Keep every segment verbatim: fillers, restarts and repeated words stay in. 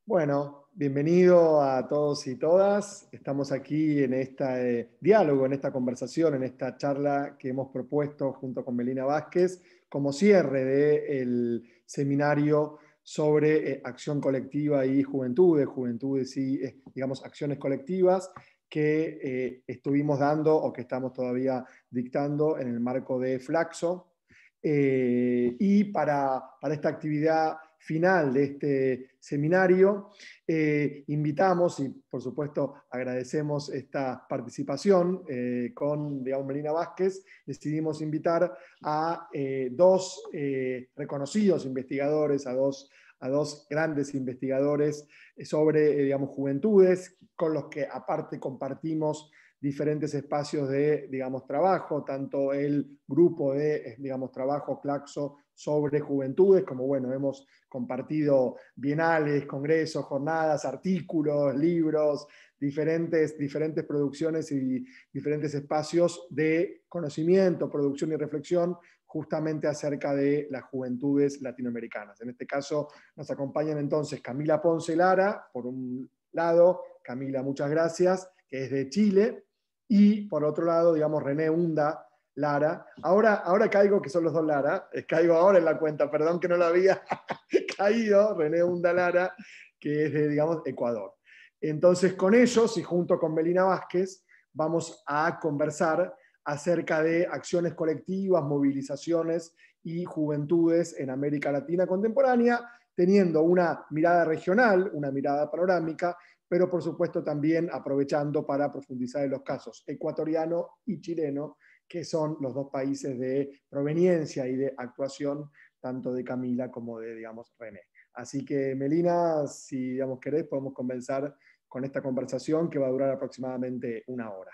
Bueno, bienvenido a todos y todas. Estamos aquí en este diálogo, en esta conversación, en esta charla que hemos propuesto junto con Melina Vázquez como cierre del seminario sobre eh, acción colectiva y juventudes, juventudes y, eh, digamos, acciones colectivas que eh, estuvimos dando o que estamos todavía dictando en el marco de Flaxo. Eh, y para, para esta actividad final de este seminario, eh, invitamos y por supuesto agradecemos esta participación eh, con, digamos, Melina Vázquez. Decidimos invitar a eh, dos eh, reconocidos investigadores, a dos, a dos grandes investigadores sobre, eh, digamos, juventudes, con los que aparte compartimos diferentes espacios de, digamos, trabajo, tanto el grupo de, digamos, trabajo Claxo sobre juventudes, como, bueno, hemos compartido bienales, congresos, jornadas, artículos, libros, diferentes, diferentes producciones y diferentes espacios de conocimiento, producción y reflexión justamente acerca de las juventudes latinoamericanas. En este caso nos acompañan entonces Camila Ponce Lara, por un lado. Camila, muchas gracias, que es de Chile, y por otro lado, digamos, René Hunda Lara. Ahora, ahora caigo que son los dos Lara, caigo ahora en la cuenta, perdón que no lo había caído, René Hunda Lara, que es de, digamos, Ecuador. Entonces, con ellos y junto con Melina Vázquez, vamos a conversar acerca de acciones colectivas, movilizaciones y juventudes en América Latina contemporánea, teniendo una mirada regional, una mirada panorámica, pero por supuesto también aprovechando para profundizar en los casos ecuatoriano y chileno, que son los dos países de proveniencia y de actuación tanto de Camila como de, digamos, René. Así que, Melina, si, digamos, querés, podemos comenzar con esta conversación que va a durar aproximadamente una hora.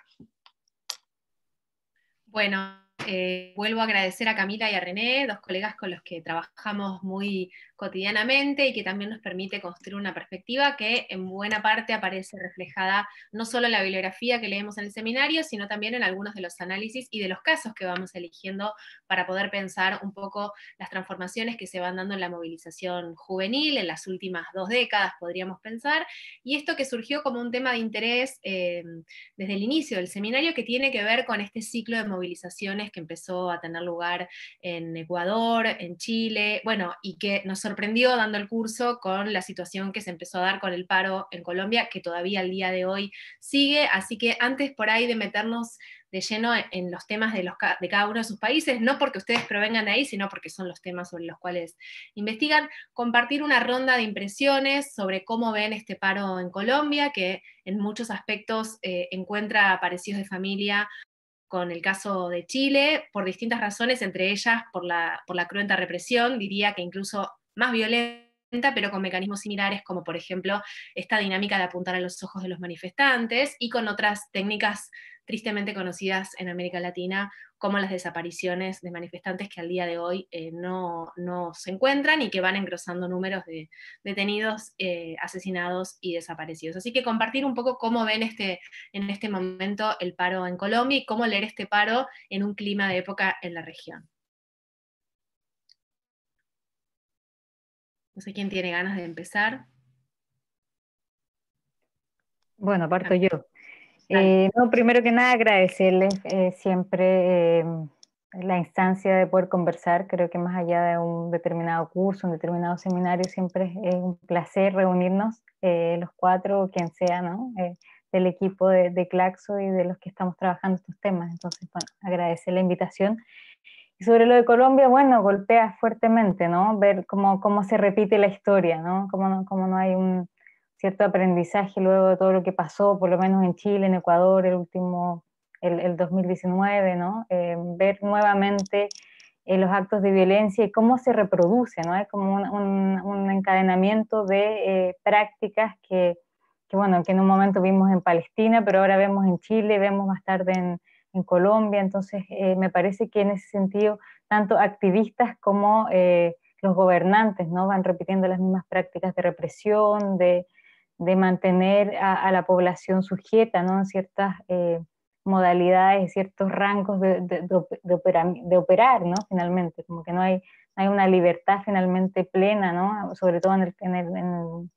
Bueno, eh, vuelvo a agradecer a Camila y a René, dos colegas con los que trabajamos muy cotidianamente y que también nos permite construir una perspectiva que en buena parte aparece reflejada no solo en la bibliografía que leemos en el seminario, sino también en algunos de los análisis y de los casos que vamos eligiendo para poder pensar un poco las transformaciones que se van dando en la movilización juvenil en las últimas dos décadas, podríamos pensar, y esto que surgió como un tema de interés eh, desde el inicio del seminario, que tiene que ver con este ciclo de movilizaciones que empezó a tener lugar en Ecuador, en Chile, bueno, y que nos sorprendió dando el curso con la situación que se empezó a dar con el paro en Colombia, que todavía al día de hoy sigue. Así que antes por ahí de meternos de lleno en los temas de, los, de cada uno de sus países, no porque ustedes provengan de ahí, sino porque son los temas sobre los cuales investigan, compartir una ronda de impresiones sobre cómo ven este paro en Colombia, que en muchos aspectos eh, encuentra parecidos de familia con el caso de Chile, por distintas razones, entre ellas por la, por la cruenta represión, diría que incluso más violenta, pero con mecanismos similares, como por ejemplo esta dinámica de apuntar a los ojos de los manifestantes, y con otras técnicas tristemente conocidas en América Latina, como las desapariciones de manifestantes que al día de hoy eh, no, no se encuentran y que van engrosando números de detenidos, eh, asesinados y desaparecidos. Así que compartir un poco cómo ven este, en este momento el paro en Colombia y cómo leer este paro en un clima de época en la región. No sé quién tiene ganas de empezar. Bueno, parto yo. Eh, no, primero que nada, agradecerles eh, siempre eh, la instancia de poder conversar. Creo que más allá de un determinado curso, un determinado seminario, siempre es un placer reunirnos, eh, los cuatro, quien sea, ¿no? Eh, del equipo de, de Claxo y de los que estamos trabajando estos temas. Entonces, bueno, agradecer la invitación. Y sobre lo de Colombia, bueno, golpea fuertemente, ¿no? Ver cómo, cómo se repite la historia, ¿no? Cómo no, cómo no hay un cierto aprendizaje luego de todo lo que pasó, por lo menos en Chile, en Ecuador, el último, el, el dos mil diecinueve, ¿no? Eh, ver nuevamente eh, los actos de violencia y cómo se reproduce, ¿no? Hay como un, un, un encadenamiento de eh, prácticas que, que, bueno, que en un momento vimos en Palestina, pero ahora vemos en Chile, vemos más tarde en, en Colombia. Entonces eh, me parece que en ese sentido, tanto activistas como eh, los gobernantes, ¿no? Van repitiendo las mismas prácticas de represión, de de mantener a, a la población sujeta, ¿no? En ciertas eh, modalidades, ciertos rangos de, de, de, de, operar, de operar, ¿no? Finalmente, como que no hay, hay una libertad finalmente plena, ¿no? Sobre todo en el, en el, en el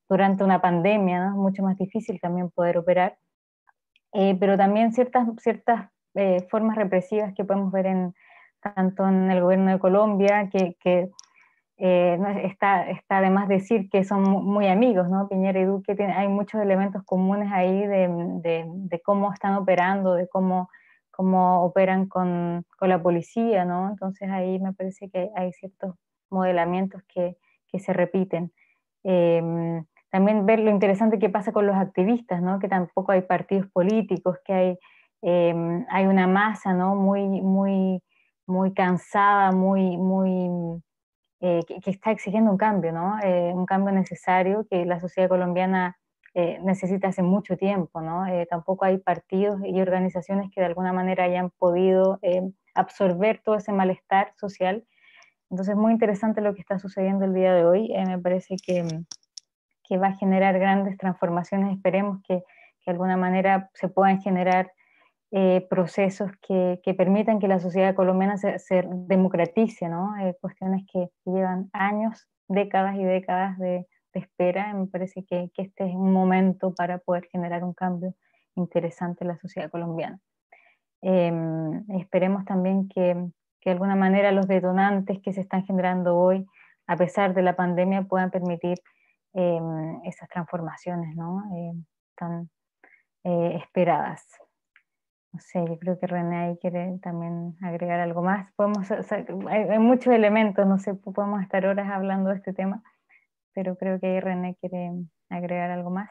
durante una pandemia, ¿no? Es mucho más difícil también poder operar, eh, pero también ciertas, ciertas eh, formas represivas que podemos ver en, tanto en el gobierno de Colombia, que, que eh, está, está además decir que son muy amigos, ¿no? Piñera y Duque, tiene, hay muchos elementos comunes ahí de, de, de cómo están operando, de cómo, cómo operan con, con la policía, ¿no? Entonces ahí me parece que hay ciertos modelamientos que, que se repiten. Eh, también ver lo interesante que pasa con los activistas, ¿no? Que tampoco hay partidos políticos, que hay, eh, hay una masa, ¿no? Muy, muy, muy cansada, muy, muy, eh, que, que está exigiendo un cambio, ¿no? Eh, un cambio necesario que la sociedad colombiana eh, necesita hace mucho tiempo, ¿no? Eh, tampoco hay partidos y organizaciones que de alguna manera hayan podido eh, absorber todo ese malestar social. Entonces, muy interesante lo que está sucediendo el día de hoy. Eh, me parece que, que va a generar grandes transformaciones. Esperemos que, que de alguna manera se puedan generar eh, procesos que, que permitan que la sociedad colombiana se, se democratice, ¿no? Eh, cuestiones que llevan años, décadas y décadas de, de espera. Me parece que, que este es un momento para poder generar un cambio interesante en la sociedad colombiana. Eh, esperemos también que, que de alguna manera los detonantes que se están generando hoy, a pesar de la pandemia, puedan permitir eh, esas transformaciones, ¿no? Eh, tan eh, esperadas. No sé, yo creo que René ahí quiere también agregar algo más. Podemos, o sea, hay, hay muchos elementos, no sé, podemos estar horas hablando de este tema, pero creo que ahí René quiere agregar algo más.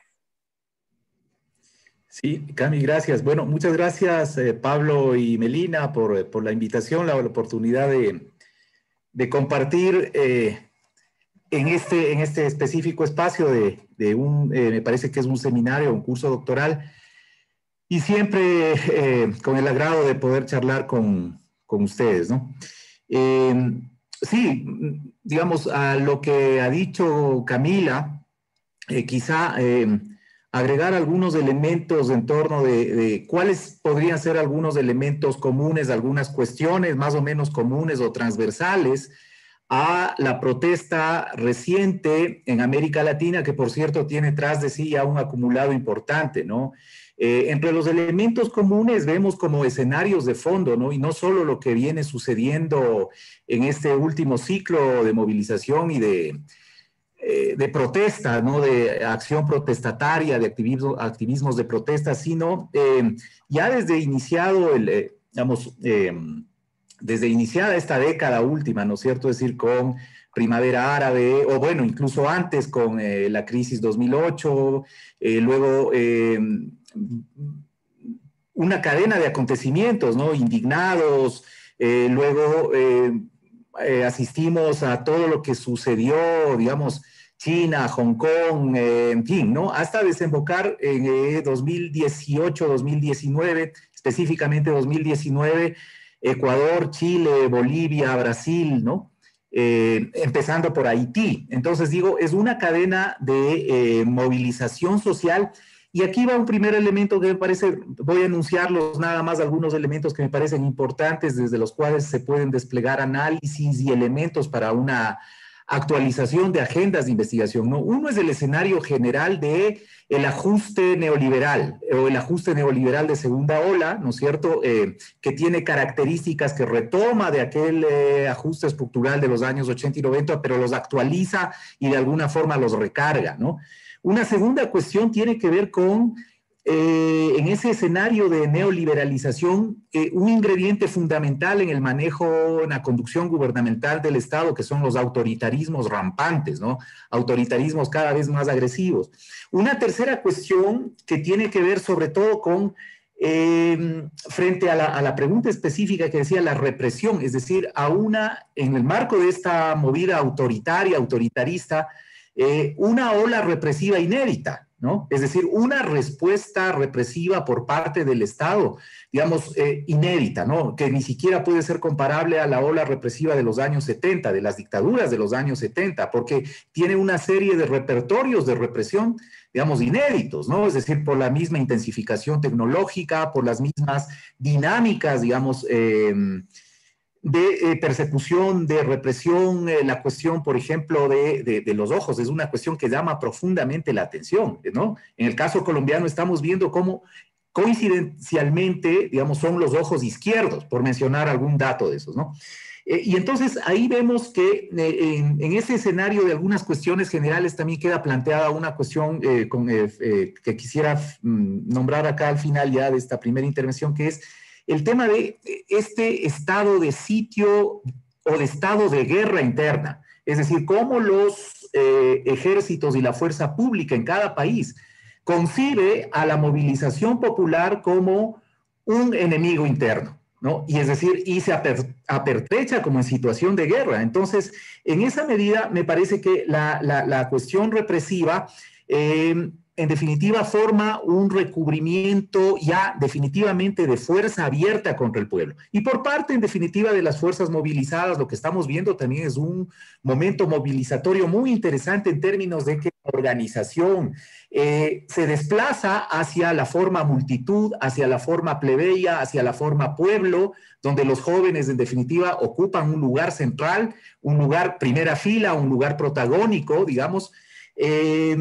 Sí, Cami, gracias. Bueno, muchas gracias eh, Pablo y Melina por, por la invitación, la, la oportunidad de, de compartir eh, en, este, en este específico espacio de, de un, eh, me parece que es un seminario, un curso doctoral, y siempre eh, con el agrado de poder charlar con, con ustedes, ¿no? Eh, sí, digamos, a lo que ha dicho Camila, eh, quizá... Eh, agregar algunos elementos en torno de, de cuáles podrían ser algunos elementos comunes, algunas cuestiones más o menos comunes o transversales a la protesta reciente en América Latina, que por cierto tiene tras de sí ya un acumulado importante, ¿no? Eh, entre los elementos comunes vemos como escenarios de fondo, ¿no? Y no solo lo que viene sucediendo en este último ciclo de movilización y de... de protesta, ¿no? De acción protestataria, de activismo, activismos de protesta, sino eh, ya desde iniciado el, eh, digamos, eh, desde iniciada esta década última, ¿no es cierto? Es decir, con Primavera Árabe, o bueno, incluso antes con eh, la crisis dos mil ocho, eh, luego eh, una cadena de acontecimientos, ¿no? Indignados, eh, luego eh, eh, asistimos a todo lo que sucedió, digamos, China, Hong Kong, eh, en fin, ¿no? Hasta desembocar en eh, dos mil dieciocho, dos mil diecinueve, específicamente dos mil diecinueve, Ecuador, Chile, Bolivia, Brasil, ¿no? Eh, empezando por Haití. Entonces, digo, es una cadena de eh, movilización social. Y aquí va un primer elemento que me parece, voy a enunciarlos nada más algunos elementos que me parecen importantes, desde los cuales se pueden desplegar análisis y elementos para una actualización de agendas de investigación, ¿no? Uno es el escenario general de el ajuste neoliberal o el ajuste neoliberal de segunda ola, ¿no es cierto?, eh, que tiene características que retoma de aquel eh, ajuste estructural de los años ochenta y noventa, pero los actualiza y de alguna forma los recarga, ¿no? Una segunda cuestión tiene que ver con Eh, en ese escenario de neoliberalización, eh, un ingrediente fundamental en el manejo, en la conducción gubernamental del Estado, que son los autoritarismos rampantes, ¿no? Autoritarismos cada vez más agresivos. Una tercera cuestión que tiene que ver sobre todo con, eh, frente a la, a la pregunta específica que decía la represión, es decir, a una, en el marco de esta movida autoritaria, autoritarista, eh, una ola represiva inédita, ¿no? Es decir, una respuesta represiva por parte del Estado, digamos, eh, inédita, ¿no? Que ni siquiera puede ser comparable a la ola represiva de los años setenta, de las dictaduras de los años setenta, porque tiene una serie de repertorios de represión, digamos, inéditos, ¿no? Es decir, por la misma intensificación tecnológica, por las mismas dinámicas, digamos, eh, de eh, persecución, de represión, eh, la cuestión, por ejemplo, de, de, de los ojos, es una cuestión que llama profundamente la atención, ¿no? En el caso colombiano estamos viendo cómo coincidencialmente, digamos, son los ojos izquierdos, por mencionar algún dato de esos, ¿no? Eh, y entonces ahí vemos que eh, en, en ese escenario de algunas cuestiones generales también queda planteada una cuestión eh, con, eh, eh, que quisiera mm, nombrar acá al final ya de esta primera intervención, que es el tema de este estado de sitio o de estado de guerra interna. Es decir, cómo los eh, ejércitos y la fuerza pública en cada país concibe a la movilización popular como un enemigo interno, ¿no? Y es decir, y se aper, apertrecha como en situación de guerra. Entonces, en esa medida, me parece que la, la, la cuestión represiva, eh, en definitiva, forma un recubrimiento ya definitivamente de fuerza abierta contra el pueblo. Y por parte, en definitiva, de las fuerzas movilizadas, lo que estamos viendo también es un momento movilizatorio muy interesante en términos de que la organización eh, se desplaza hacia la forma multitud, hacia la forma plebeya, hacia la forma pueblo, donde los jóvenes, en definitiva, ocupan un lugar central, un lugar primera fila, un lugar protagónico, digamos. Eh,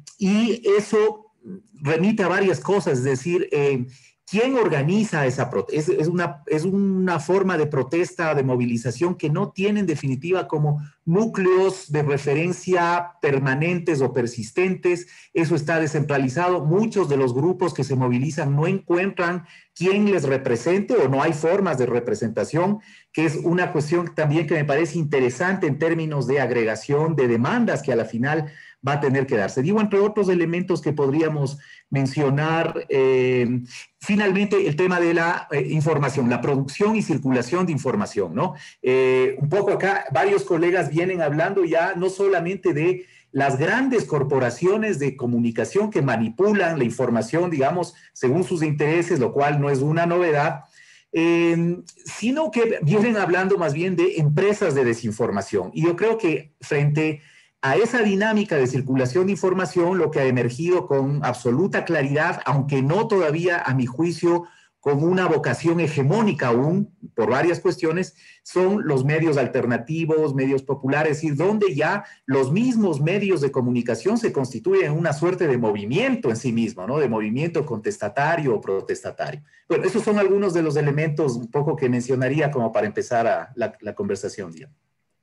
y eso remite a varias cosas, es decir, eh, ¿quién organiza esa protesta? Es, es, una, es una forma de protesta, de movilización que no tiene en definitiva como núcleos de referencia permanentes o persistentes. Eso está descentralizado. Muchos de los grupos que se movilizan no encuentran quién les represente o no hay formas de representación, que es una cuestión también que me parece interesante en términos de agregación de demandas que a la final va a tener que darse. Digo, entre otros elementos que podríamos mencionar, eh, finalmente el tema de la eh, información, la producción y circulación de información, ¿no? Eh, un poco acá, varios colegas vienen hablando ya no solamente de las grandes corporaciones de comunicación que manipulan la información, digamos, según sus intereses, lo cual no es una novedad, eh, sino que vienen hablando más bien de empresas de desinformación. Y yo creo que frente a esa dinámica de circulación de información, lo que ha emergido con absoluta claridad, aunque no todavía, a mi juicio, con una vocación hegemónica aún, por varias cuestiones, son los medios alternativos, medios populares, es decir, donde ya los mismos medios de comunicación se constituyen en una suerte de movimiento en sí mismo, ¿no? De movimiento contestatario o protestatario. Bueno, esos son algunos de los elementos un poco que mencionaría como para empezar a la, la conversación, digamos.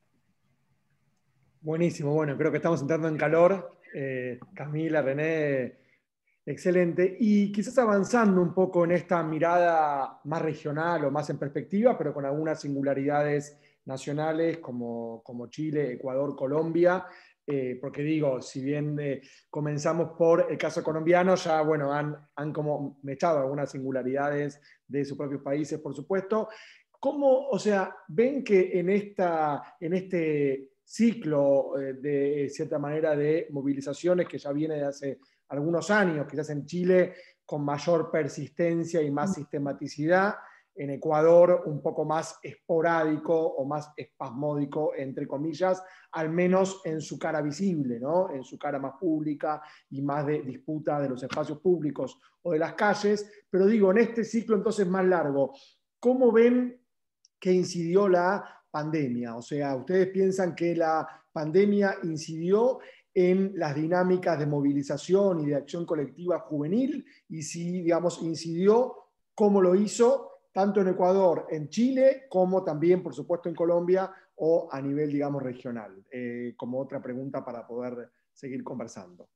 Buenísimo, bueno, creo que estamos entrando en calor. Eh, Camila, René, excelente. Y quizás avanzando un poco en esta mirada más regional o más en perspectiva, pero con algunas singularidades nacionales como, como Chile, Ecuador, Colombia. Eh, porque digo, si bien eh, comenzamos por el caso colombiano, ya bueno, han, han como mechado algunas singularidades de sus propios países, por supuesto. ¿Cómo, o sea, ven que en, esta, en este ciclo eh, de cierta manera de movilizaciones que ya viene de hace algunos años, quizás en Chile con mayor persistencia y más sistematicidad, en Ecuador un poco más esporádico o más espasmódico, entre comillas, al menos en su cara visible, ¿no? En su cara más pública y más de disputa de los espacios públicos o de las calles. Pero digo, en este ciclo entonces más largo, ¿cómo ven que incidió la pandemia? O sea, ¿ustedes piensan que la pandemia incidió en las dinámicas de movilización y de acción colectiva juvenil? Y si, digamos, incidió, ¿cómo lo hizo? Tanto en Ecuador, en Chile, como también, por supuesto, en Colombia o a nivel, digamos, regional. Eh, como otra pregunta para poder seguir conversando.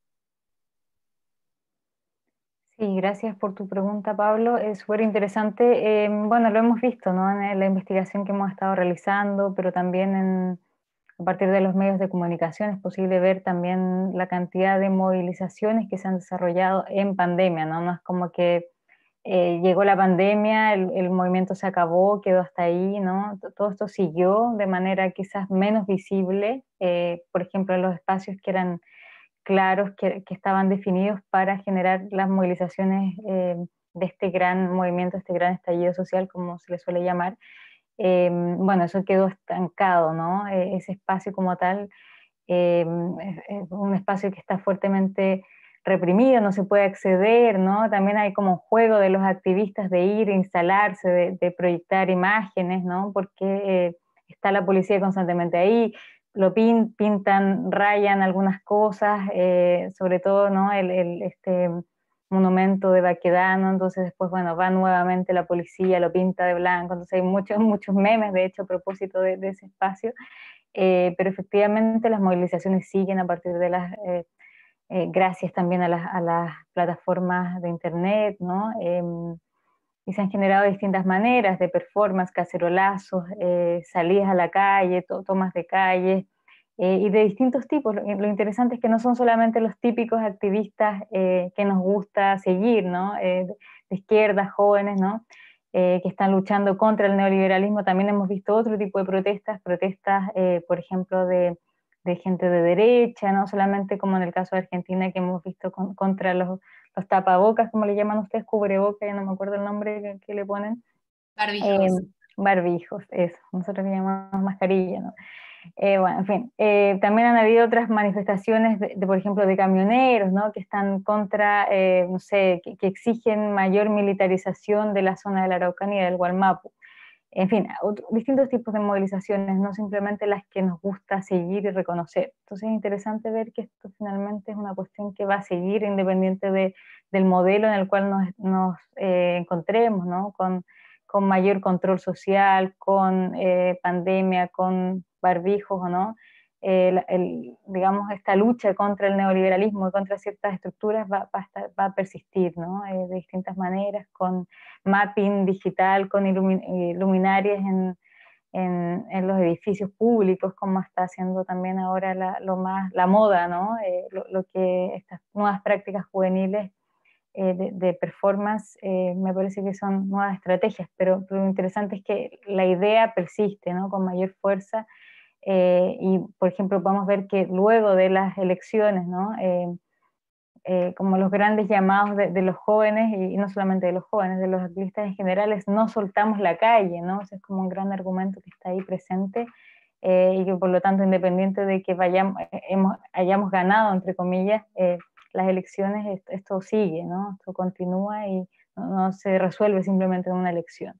Sí, gracias por tu pregunta, Pablo. Es súper interesante. Eh, bueno, lo hemos visto, ¿no? En la investigación que hemos estado realizando, pero también en, a partir de los medios de comunicación es posible ver también la cantidad de movilizaciones que se han desarrollado en pandemia, ¿no? No es como que eh, llegó la pandemia, el, el movimiento se acabó, quedó hasta ahí, ¿no? Todo esto siguió de manera quizás menos visible, eh, por ejemplo, en los espacios que eran claros, que, que estaban definidos para generar las movilizaciones eh, de este gran movimiento, este gran estallido social, como se le suele llamar. Eh, bueno, eso quedó estancado, ¿no? Eh, ese espacio como tal eh, es, es un espacio que está fuertemente reprimido, no se puede acceder, ¿no? También hay como juego de los activistas de ir, instalarse, de, de proyectar imágenes, ¿no? Porque eh, está la policía constantemente ahí, lo pin, pintan, rayan algunas cosas, eh, sobre todo, ¿no? El, el, este monumento de Baquedano, entonces después, bueno, va nuevamente la policía, lo pinta de blanco, entonces hay muchos, muchos memes, de hecho, a propósito de, de ese espacio, eh, pero efectivamente las movilizaciones siguen a partir de las... Eh, Eh, gracias también a las, a las plataformas de internet, ¿no? Eh, y se han generado distintas maneras de performance, cacerolazos, eh, salidas a la calle, to tomas de calle, eh, y de distintos tipos. Lo, lo interesante es que no son solamente los típicos activistas eh, que nos gusta seguir, ¿no? Eh, de, de izquierda, jóvenes, ¿no? Eh, que están luchando contra el neoliberalismo. También hemos visto otro tipo de protestas, protestas, eh, por ejemplo, de de gente de derecha, no solamente como en el caso de Argentina que hemos visto con, contra los, los tapabocas, como le llaman ustedes, cubrebocas, ya no me acuerdo el nombre que, que le ponen. Barbijos. Eh, barbijos, eso, nosotros le llamamos mascarilla, ¿no? Eh, bueno, en fin, eh, también han habido otras manifestaciones, de, de, por ejemplo, de camioneros, ¿no? Que están contra, eh, no sé, que, que exigen mayor militarización de la zona de la Araucanía, del Gualmapu. En fin, otro, distintos tipos de movilizaciones, no simplemente las que nos gusta seguir y reconocer. Entonces es interesante ver que esto finalmente es una cuestión que va a seguir independiente de, del modelo en el cual nos, nos eh, encontremos, ¿no? Con, con mayor control social, con eh, pandemia, con barbijos o no. Eh, el, digamos, esta lucha contra el neoliberalismo y contra ciertas estructuras va, va, a, estar, va a persistir, ¿no? Eh, de distintas maneras, con mapping digital, con ilumin luminarias en, en, en los edificios públicos, como está haciendo también ahora la, lo más, la moda, ¿no? Eh, lo, lo que estas nuevas prácticas juveniles eh, de, de performance, eh, me parece que son nuevas estrategias, pero, pero lo interesante es que la idea persiste, ¿no? Con mayor fuerza. Eh, y, por ejemplo, podemos ver que luego de las elecciones, ¿no? Eh, eh, como los grandes llamados de, de los jóvenes, y, y no solamente de los jóvenes, de los activistas en general, es no soltamos la calle, ¿no? O sea, es como un gran argumento que está ahí presente, eh, y que por lo tanto, independiente de que vayamos, hemos, hayamos ganado, entre comillas, eh, las elecciones, esto, esto sigue, ¿no? Esto continúa y no, no se resuelve simplemente en una elección.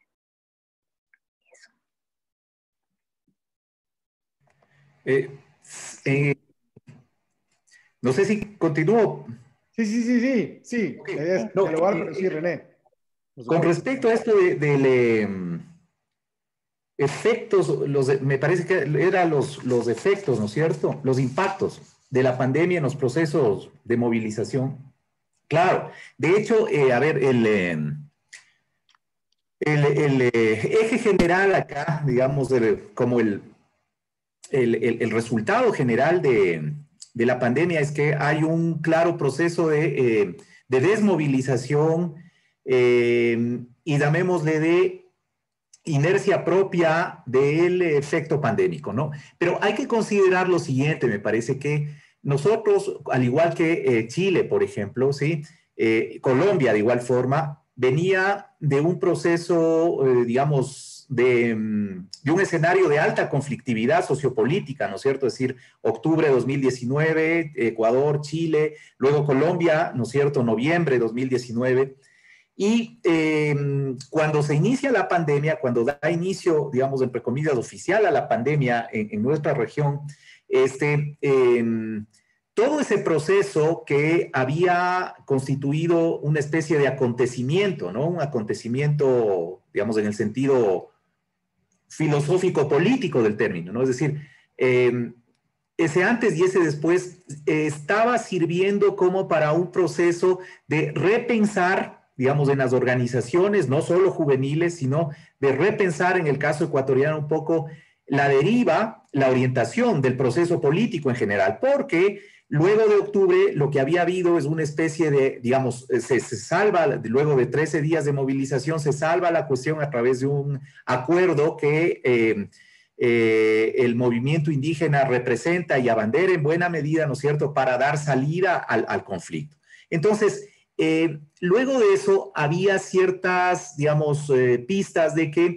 Eh, eh, no sé si continúo. Sí, sí, sí, sí, sí. Okay. La idea es No, dialogar, eh, pero sí, René. Con respecto a esto de, de, de um, efectos, los de, me parece que eran los, los efectos, ¿no es cierto? Los impactos de la pandemia en los procesos de movilización. Claro, de hecho, eh, a ver, el... Eh, El, el eh, eje general acá, digamos, el, como el, el, el, el resultado general de, de la pandemia es que hay un claro proceso de, eh, de desmovilización eh, y llamémosle de inercia propia del efecto pandémico, ¿no? Pero hay que considerar lo siguiente, me parece que nosotros, al igual que eh, Chile, por ejemplo, ¿sí? Eh, Colombia de igual forma, venía de un proceso, eh, digamos, de, de un escenario de alta conflictividad sociopolítica, ¿no es cierto? Es decir, octubre de dos mil diecinueve, Ecuador, Chile, luego Colombia, ¿no es cierto? Noviembre de dos mil diecinueve. Y eh, cuando se inicia la pandemia, cuando da inicio, digamos, entre comillas, oficial a la pandemia en, en nuestra región, este... Eh, todo ese proceso que había constituido una especie de acontecimiento, ¿no? Un acontecimiento, digamos, en el sentido filosófico-político del término, ¿no? Es decir, eh, ese antes y ese después eh, estaba sirviendo como para un proceso de repensar, digamos, en las organizaciones, no solo juveniles, sino de repensar, en el caso ecuatoriano, un poco la deriva, la orientación del proceso político en general, porque luego de octubre lo que había habido es una especie de, digamos, se, se salva, luego de trece días de movilización, se salva la cuestión a través de un acuerdo que eh, eh, el movimiento indígena representa y abandera en buena medida, ¿no es cierto?, para dar salida al, al conflicto. Entonces, eh, luego de eso había ciertas, digamos, eh, pistas de que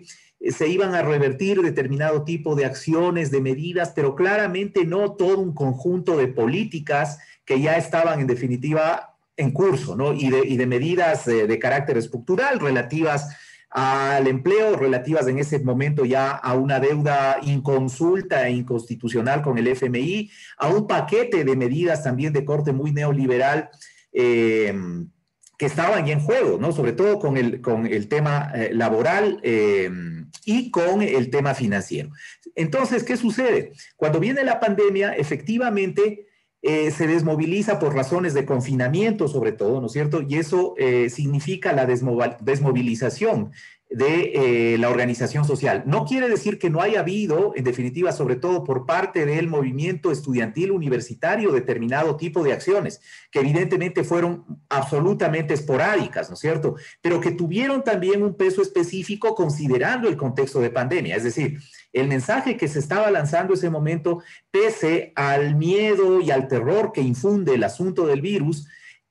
se iban a revertir determinado tipo de acciones, de medidas, pero claramente no todo un conjunto de políticas que ya estaban en definitiva en curso, ¿no? Y de, y de medidas de, de carácter estructural relativas al empleo, relativas en ese momento ya a una deuda inconsulta e inconstitucional con el F M I, a un paquete de medidas también de corte muy neoliberal eh, que estaban ya en juego, ¿no? Sobre todo con el, con el tema eh, laboral eh, y con el tema financiero. Entonces, ¿qué sucede? Cuando viene la pandemia, efectivamente, Eh, se desmoviliza por razones de confinamiento, sobre todo, ¿no es cierto? Y eso eh, significa la desmovilización de eh, la organización social. No quiere decir que no haya habido, en definitiva, sobre todo por parte del movimiento estudiantil universitario, determinado tipo de acciones, que evidentemente fueron absolutamente esporádicas, ¿no es cierto? Pero que tuvieron también un peso específico considerando el contexto de pandemia. Es decir, el mensaje que se estaba lanzando en ese momento, pese al miedo y al terror que infunde el asunto del virus,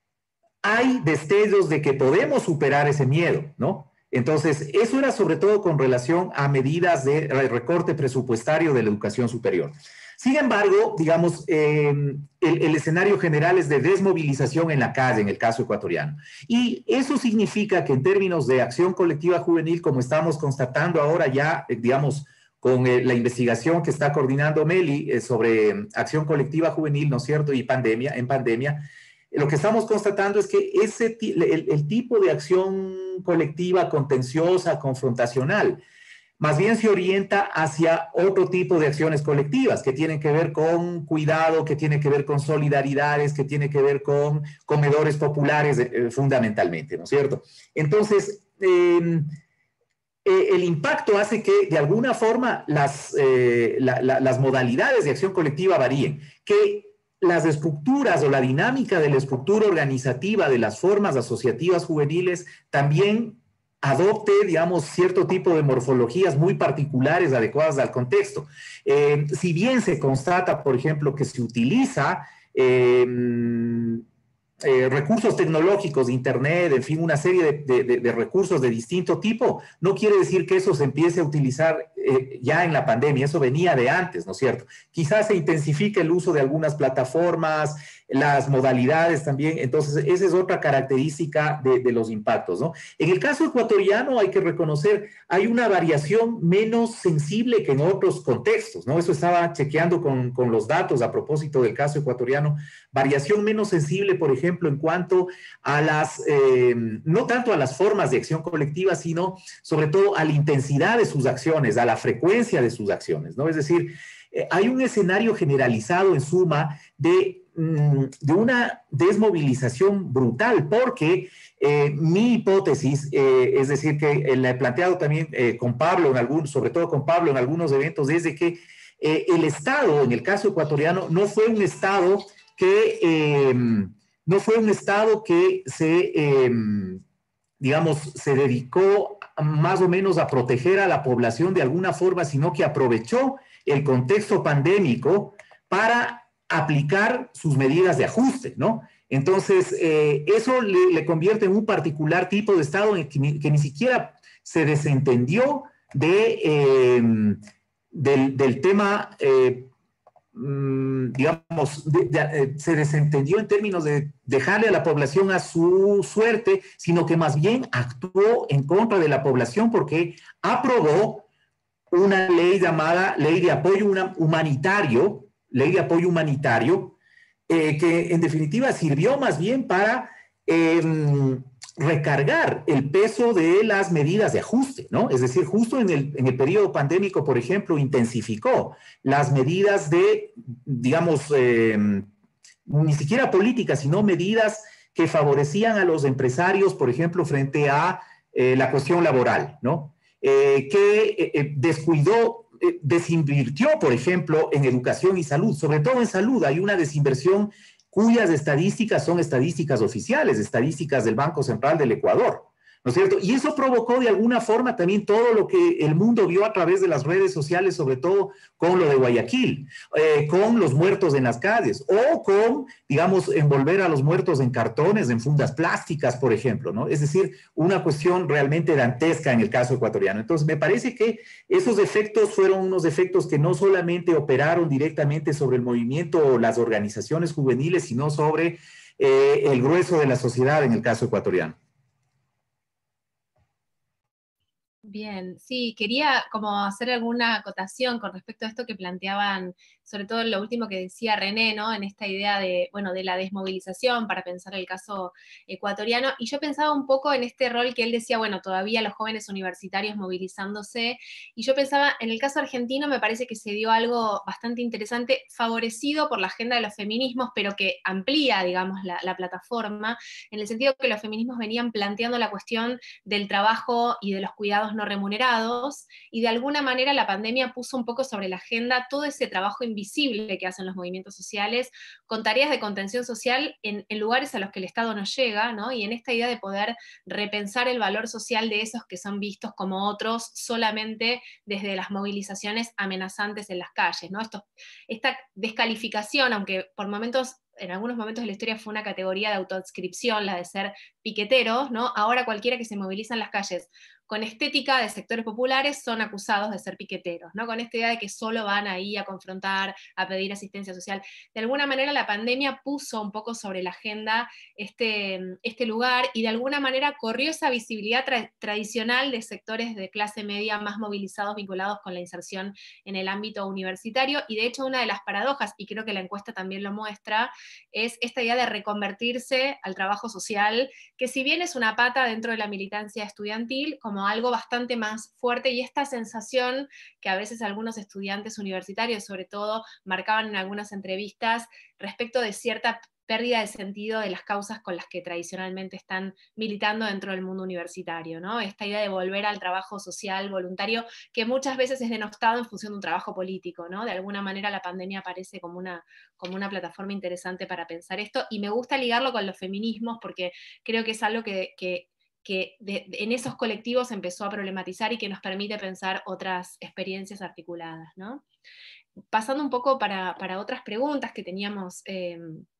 hay destellos de que podemos superar ese miedo, ¿no? Entonces, eso era sobre todo con relación a medidas de recorte presupuestario de la educación superior. Sin embargo, digamos, eh, el, el escenario general es de desmovilización en la calle, en el caso ecuatoriano. Y eso significa que en términos de acción colectiva juvenil, como estamos constatando ahora ya, eh, digamos, con eh, la investigación que está coordinando Meli eh, sobre eh, acción colectiva juvenil, ¿no es cierto?, y pandemia, en pandemia, lo que estamos constatando es que ese, el, el tipo de acción colectiva contenciosa, confrontacional, más bien se orienta hacia otro tipo de acciones colectivas que tienen que ver con cuidado, que tienen que ver con solidaridades, que tienen que ver con comedores populares eh, fundamentalmente, ¿no es cierto? Entonces, eh, eh, el impacto hace que de alguna forma las, eh, la, la, las modalidades de acción colectiva varíen, que las estructuras o la dinámica de la estructura organizativa de las formas asociativas juveniles también adopte, digamos, cierto tipo de morfologías muy particulares adecuadas al contexto. Eh, si bien se constata, por ejemplo, que se utiliza eh, eh, recursos tecnológicos, internet, en fin, una serie de, de, de recursos de distinto tipo, no quiere decir que eso se empiece a utilizar eh, ya en la pandemia, eso venía de antes, ¿no es cierto? Quizás se intensifique el uso de algunas plataformas, las modalidades también, entonces esa es otra característica de, de los impactos, ¿no? En el caso ecuatoriano hay que reconocer, hay una variación menos sensible que en otros contextos, ¿no? Eso estaba chequeando con, con los datos a propósito del caso ecuatoriano, variación menos sensible, por ejemplo, en cuanto a las, eh, no tanto a las formas de acción colectiva, sino sobre todo a la intensidad de sus acciones, a la frecuencia de sus acciones, ¿no? Es decir, eh, hay un escenario generalizado en suma de de una desmovilización brutal, porque eh, mi hipótesis, eh, es decir, que eh, la he planteado también eh, con Pablo, en algún, sobre todo con Pablo en algunos eventos, es de que eh, el Estado, en el caso ecuatoriano, no fue un Estado que, eh, no fue un Estado que se, eh, digamos, se dedicó más o menos a proteger a la población de alguna forma, sino que aprovechó el contexto pandémico para aplicar sus medidas de ajuste, ¿no? Entonces, eh, eso le, le convierte en un particular tipo de Estado en que, ni, que ni siquiera se desentendió de, eh, del, del tema, eh, digamos, de, de, eh, se desentendió en términos de dejarle a la población a su suerte, sino que más bien actuó en contra de la población porque aprobó una ley llamada Ley de Apoyo Humanitario, Ley de Apoyo Humanitario, eh, que en definitiva sirvió más bien para eh, recargar el peso de las medidas de ajuste, ¿no? Es decir, justo en el, en el periodo pandémico, por ejemplo, intensificó las medidas de, digamos, eh, ni siquiera políticas, sino medidas que favorecían a los empresarios, por ejemplo, frente a eh, la cuestión laboral, ¿no? Eh, que eh, descuidó, desinvirtió, por ejemplo, en educación y salud, sobre todo en salud. Hay una desinversión cuyas estadísticas son estadísticas oficiales, estadísticas del Banco Central del Ecuador, ¿no es cierto? Y eso provocó de alguna forma también todo lo que el mundo vio a través de las redes sociales, sobre todo con lo de Guayaquil, eh, con los muertos en las calles, o con, digamos, envolver a los muertos en cartones, en fundas plásticas, por ejemplo, ¿no? Es decir, una cuestión realmente dantesca en el caso ecuatoriano. Entonces, me parece que esos efectos fueron unos efectos que no solamente operaron directamente sobre el movimiento o las organizaciones juveniles, sino sobre eh, el grueso de la sociedad en el caso ecuatoriano. Bien, sí, quería como hacer alguna acotación con respecto a esto que planteaban, sobre todo lo último que decía René, ¿no? En esta idea de, bueno, de la desmovilización para pensar el caso ecuatoriano, y yo pensaba un poco en este rol que él decía, bueno, todavía los jóvenes universitarios movilizándose, y yo pensaba, en el caso argentino me parece que se dio algo bastante interesante, favorecido por la agenda de los feminismos, pero que amplía, digamos, la, la plataforma, en el sentido que los feminismos venían planteando la cuestión del trabajo y de los cuidados no remunerados, y de alguna manera la pandemia puso un poco sobre la agenda todo ese trabajo invisible que hacen los movimientos sociales, con tareas de contención social en, en lugares a los que el Estado no llega, ¿no? Y en esta idea de poder repensar el valor social de esos que son vistos como otros solamente desde las movilizaciones amenazantes en las calles, ¿no? Esto, esta descalificación, aunque por momentos en algunos momentos de la historia fue una categoría de autoadscripción, la de ser piqueteros, ¿no? Ahora cualquiera que se moviliza en las calles con estética de sectores populares son acusados de ser piqueteros, ¿no? Con esta idea de que solo van ahí a confrontar, a pedir asistencia social. De alguna manera la pandemia puso un poco sobre la agenda este, este lugar, y de alguna manera corrió esa visibilidad tra tradicional de sectores de clase media más movilizados, vinculados con la inserción en el ámbito universitario, y de hecho una de las paradojas, y creo que la encuesta también lo muestra, es esta idea de reconvertirse al trabajo social, que si bien es una pata dentro de la militancia estudiantil, como algo bastante más fuerte, y esta sensación que a veces algunos estudiantes universitarios, sobre todo, marcaban en algunas entrevistas respecto de cierta pérdida de sentido de las causas con las que tradicionalmente están militando dentro del mundo universitario, ¿no? Esta idea de volver al trabajo social voluntario, que muchas veces es denostado en función de un trabajo político, ¿no? De alguna manera la pandemia aparece como una, como una plataforma interesante para pensar esto, y me gusta ligarlo con los feminismos, porque creo que es algo que, que que de, de, en esos colectivos empezó a problematizar y que nos permite pensar otras experiencias articuladas, ¿no? Pasando un poco para, para otras preguntas que teníamos eh,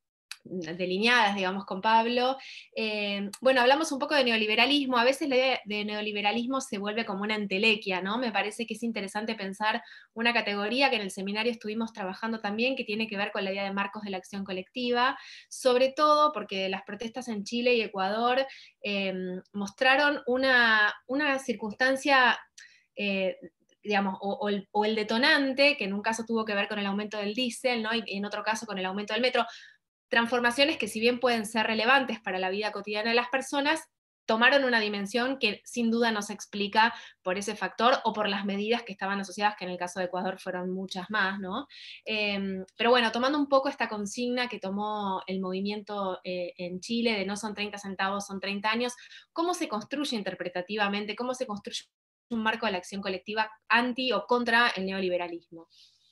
delineadas, digamos, con Pablo. Eh, bueno, hablamos un poco de neoliberalismo. A veces la idea de neoliberalismo se vuelve como una entelequia, ¿no? Me parece que es interesante pensar una categoría que en el seminario estuvimos trabajando también, que tiene que ver con la idea de marcos de la acción colectiva, sobre todo porque las protestas en Chile y Ecuador eh, mostraron una, una circunstancia eh, digamos, o, o, el, o el detonante, que en un caso tuvo que ver con el aumento del diésel, ¿no? Y en otro caso con el aumento del metro, transformaciones que si bien pueden ser relevantes para la vida cotidiana de las personas, tomaron una dimensión que sin duda no se explica por ese factor o por las medidas que estaban asociadas, que en el caso de Ecuador fueron muchas más, ¿no? Eh, pero bueno, tomando un poco esta consigna que tomó el movimiento eh, en Chile, de no son treinta centavos, son treinta años, ¿cómo se construye interpretativamente, cómo se construye un marco de la acción colectiva anti o contra el neoliberalismo?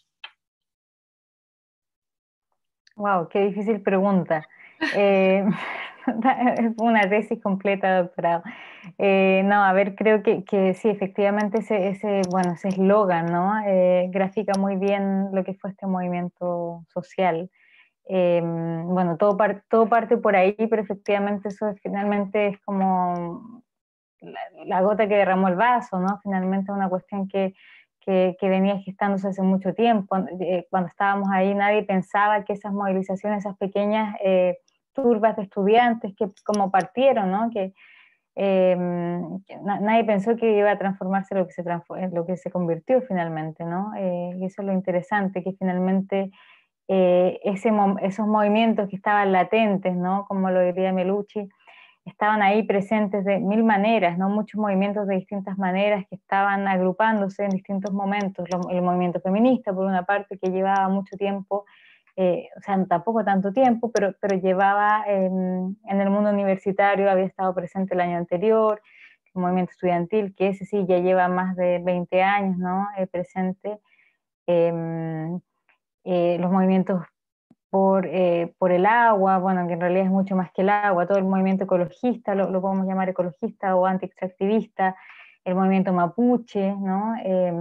Wow, qué difícil pregunta. Eh, es una tesis completa de doctorado. Eh, no, a ver, creo que, que sí, efectivamente ese, ese bueno, ese eslogan, ¿no? Eh, grafica muy bien lo que fue este movimiento social. Eh, bueno, todo, par, todo parte por ahí, pero efectivamente eso finalmente es como la, la gota que derramó el vaso, ¿no? Finalmente es una cuestión que Que, que venía gestándose hace mucho tiempo. Eh, cuando estábamos ahí nadie pensaba que esas movilizaciones, esas pequeñas eh, turbas de estudiantes que como partieron, ¿no? que, eh, que na nadie pensó que iba a transformarse lo que se, en lo que se convirtió finalmente, ¿no? Eh, y eso es lo interesante, que finalmente eh, ese, esos movimientos que estaban latentes, ¿no? Como lo diría Melucci, estaban ahí presentes de mil maneras, ¿no? Muchos movimientos de distintas maneras que estaban agrupándose en distintos momentos. El movimiento feminista, por una parte, que llevaba mucho tiempo, eh, o sea, tampoco tanto tiempo, pero, pero llevaba eh, en el mundo universitario, había estado presente el año anterior, el movimiento estudiantil, que ese sí ya lleva más de veinte años, ¿no? Eh, presente. Eh, eh, los movimientos por, eh, por el agua, bueno, que en realidad es mucho más que el agua, todo el movimiento ecologista, lo, lo podemos llamar ecologista o anti-extractivista, el movimiento mapuche, ¿no? Eh,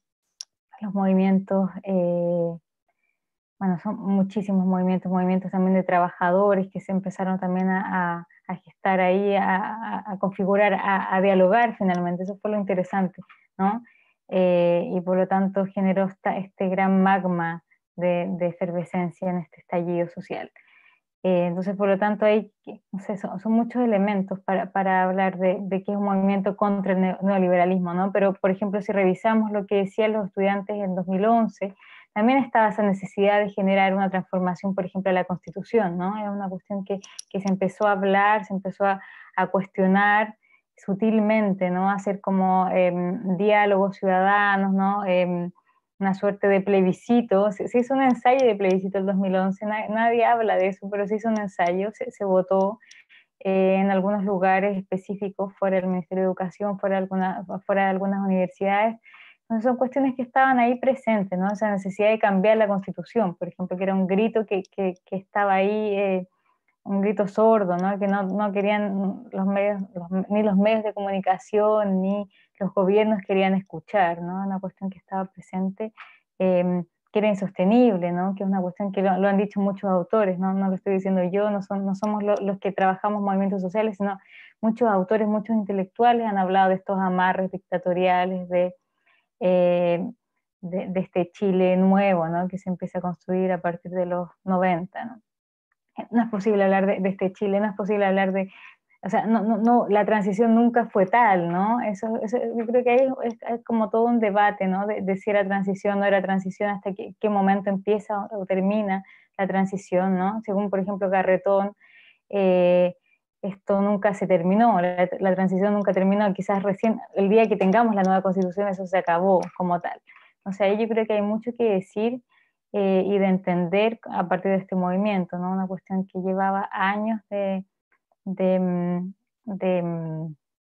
los movimientos, eh, bueno, son muchísimos movimientos, movimientos también de trabajadores que se empezaron también a, a, a gestar ahí, a, a, a configurar, a, a dialogar finalmente, eso fue lo interesante, ¿no? Eh, y por lo tanto generó esta, este gran magma de, de efervescencia en este estallido social. Eh, entonces, por lo tanto, hay, no sé, son, son muchos elementos para, para hablar de, de que es un movimiento contra el neoliberalismo, ¿no? Pero, por ejemplo, si revisamos lo que decían los estudiantes en dos mil once, también estaba esa necesidad de generar una transformación, por ejemplo, de la Constitución, ¿no? Era una cuestión que, que se empezó a hablar, se empezó a, a cuestionar sutilmente, ¿no? A hacer como eh, diálogos ciudadanos, ¿no? Eh, una suerte de plebiscito, se, se hizo un ensayo de plebiscito el dos mil once, na, nadie habla de eso, pero se hizo un ensayo, se, se votó eh, en algunos lugares específicos fuera del Ministerio de Educación, fuera de, alguna, fuera de algunas universidades. Entonces son cuestiones que estaban ahí presentes, ¿no? Esa necesidad de cambiar la Constitución, por ejemplo, que era un grito que, que, que estaba ahí, eh, un grito sordo, ¿no? Que no, no querían los medios, los, ni los medios de comunicación, ni los gobiernos querían escuchar, ¿no? Una cuestión que estaba presente, eh, que era insostenible, ¿no? Que es una cuestión que lo, lo han dicho muchos autores, ¿no? No lo estoy diciendo yo, no, son, no somos lo, los que trabajamos movimientos sociales, sino muchos autores, muchos intelectuales han hablado de estos amarres dictatoriales, de Eh, de, de este Chile nuevo, ¿no? Que se empieza a construir a partir de los noventa, ¿no? No es posible hablar de, de este Chile, no es posible hablar de, o sea, no, no, no, la transición nunca fue tal, ¿no? Eso, eso yo creo que ahí es, es como todo un debate, ¿no? De, de si era transición o no era transición, hasta qué, qué momento empieza o, o termina la transición, ¿no? Según, por ejemplo, Garretón, eh, esto nunca se terminó, la, la transición nunca terminó, quizás recién el día que tengamos la nueva constitución eso se acabó como tal. O sea, yo creo que hay mucho que decir eh, y de entender a partir de este movimiento, ¿no? Una cuestión que llevaba años de, de, de,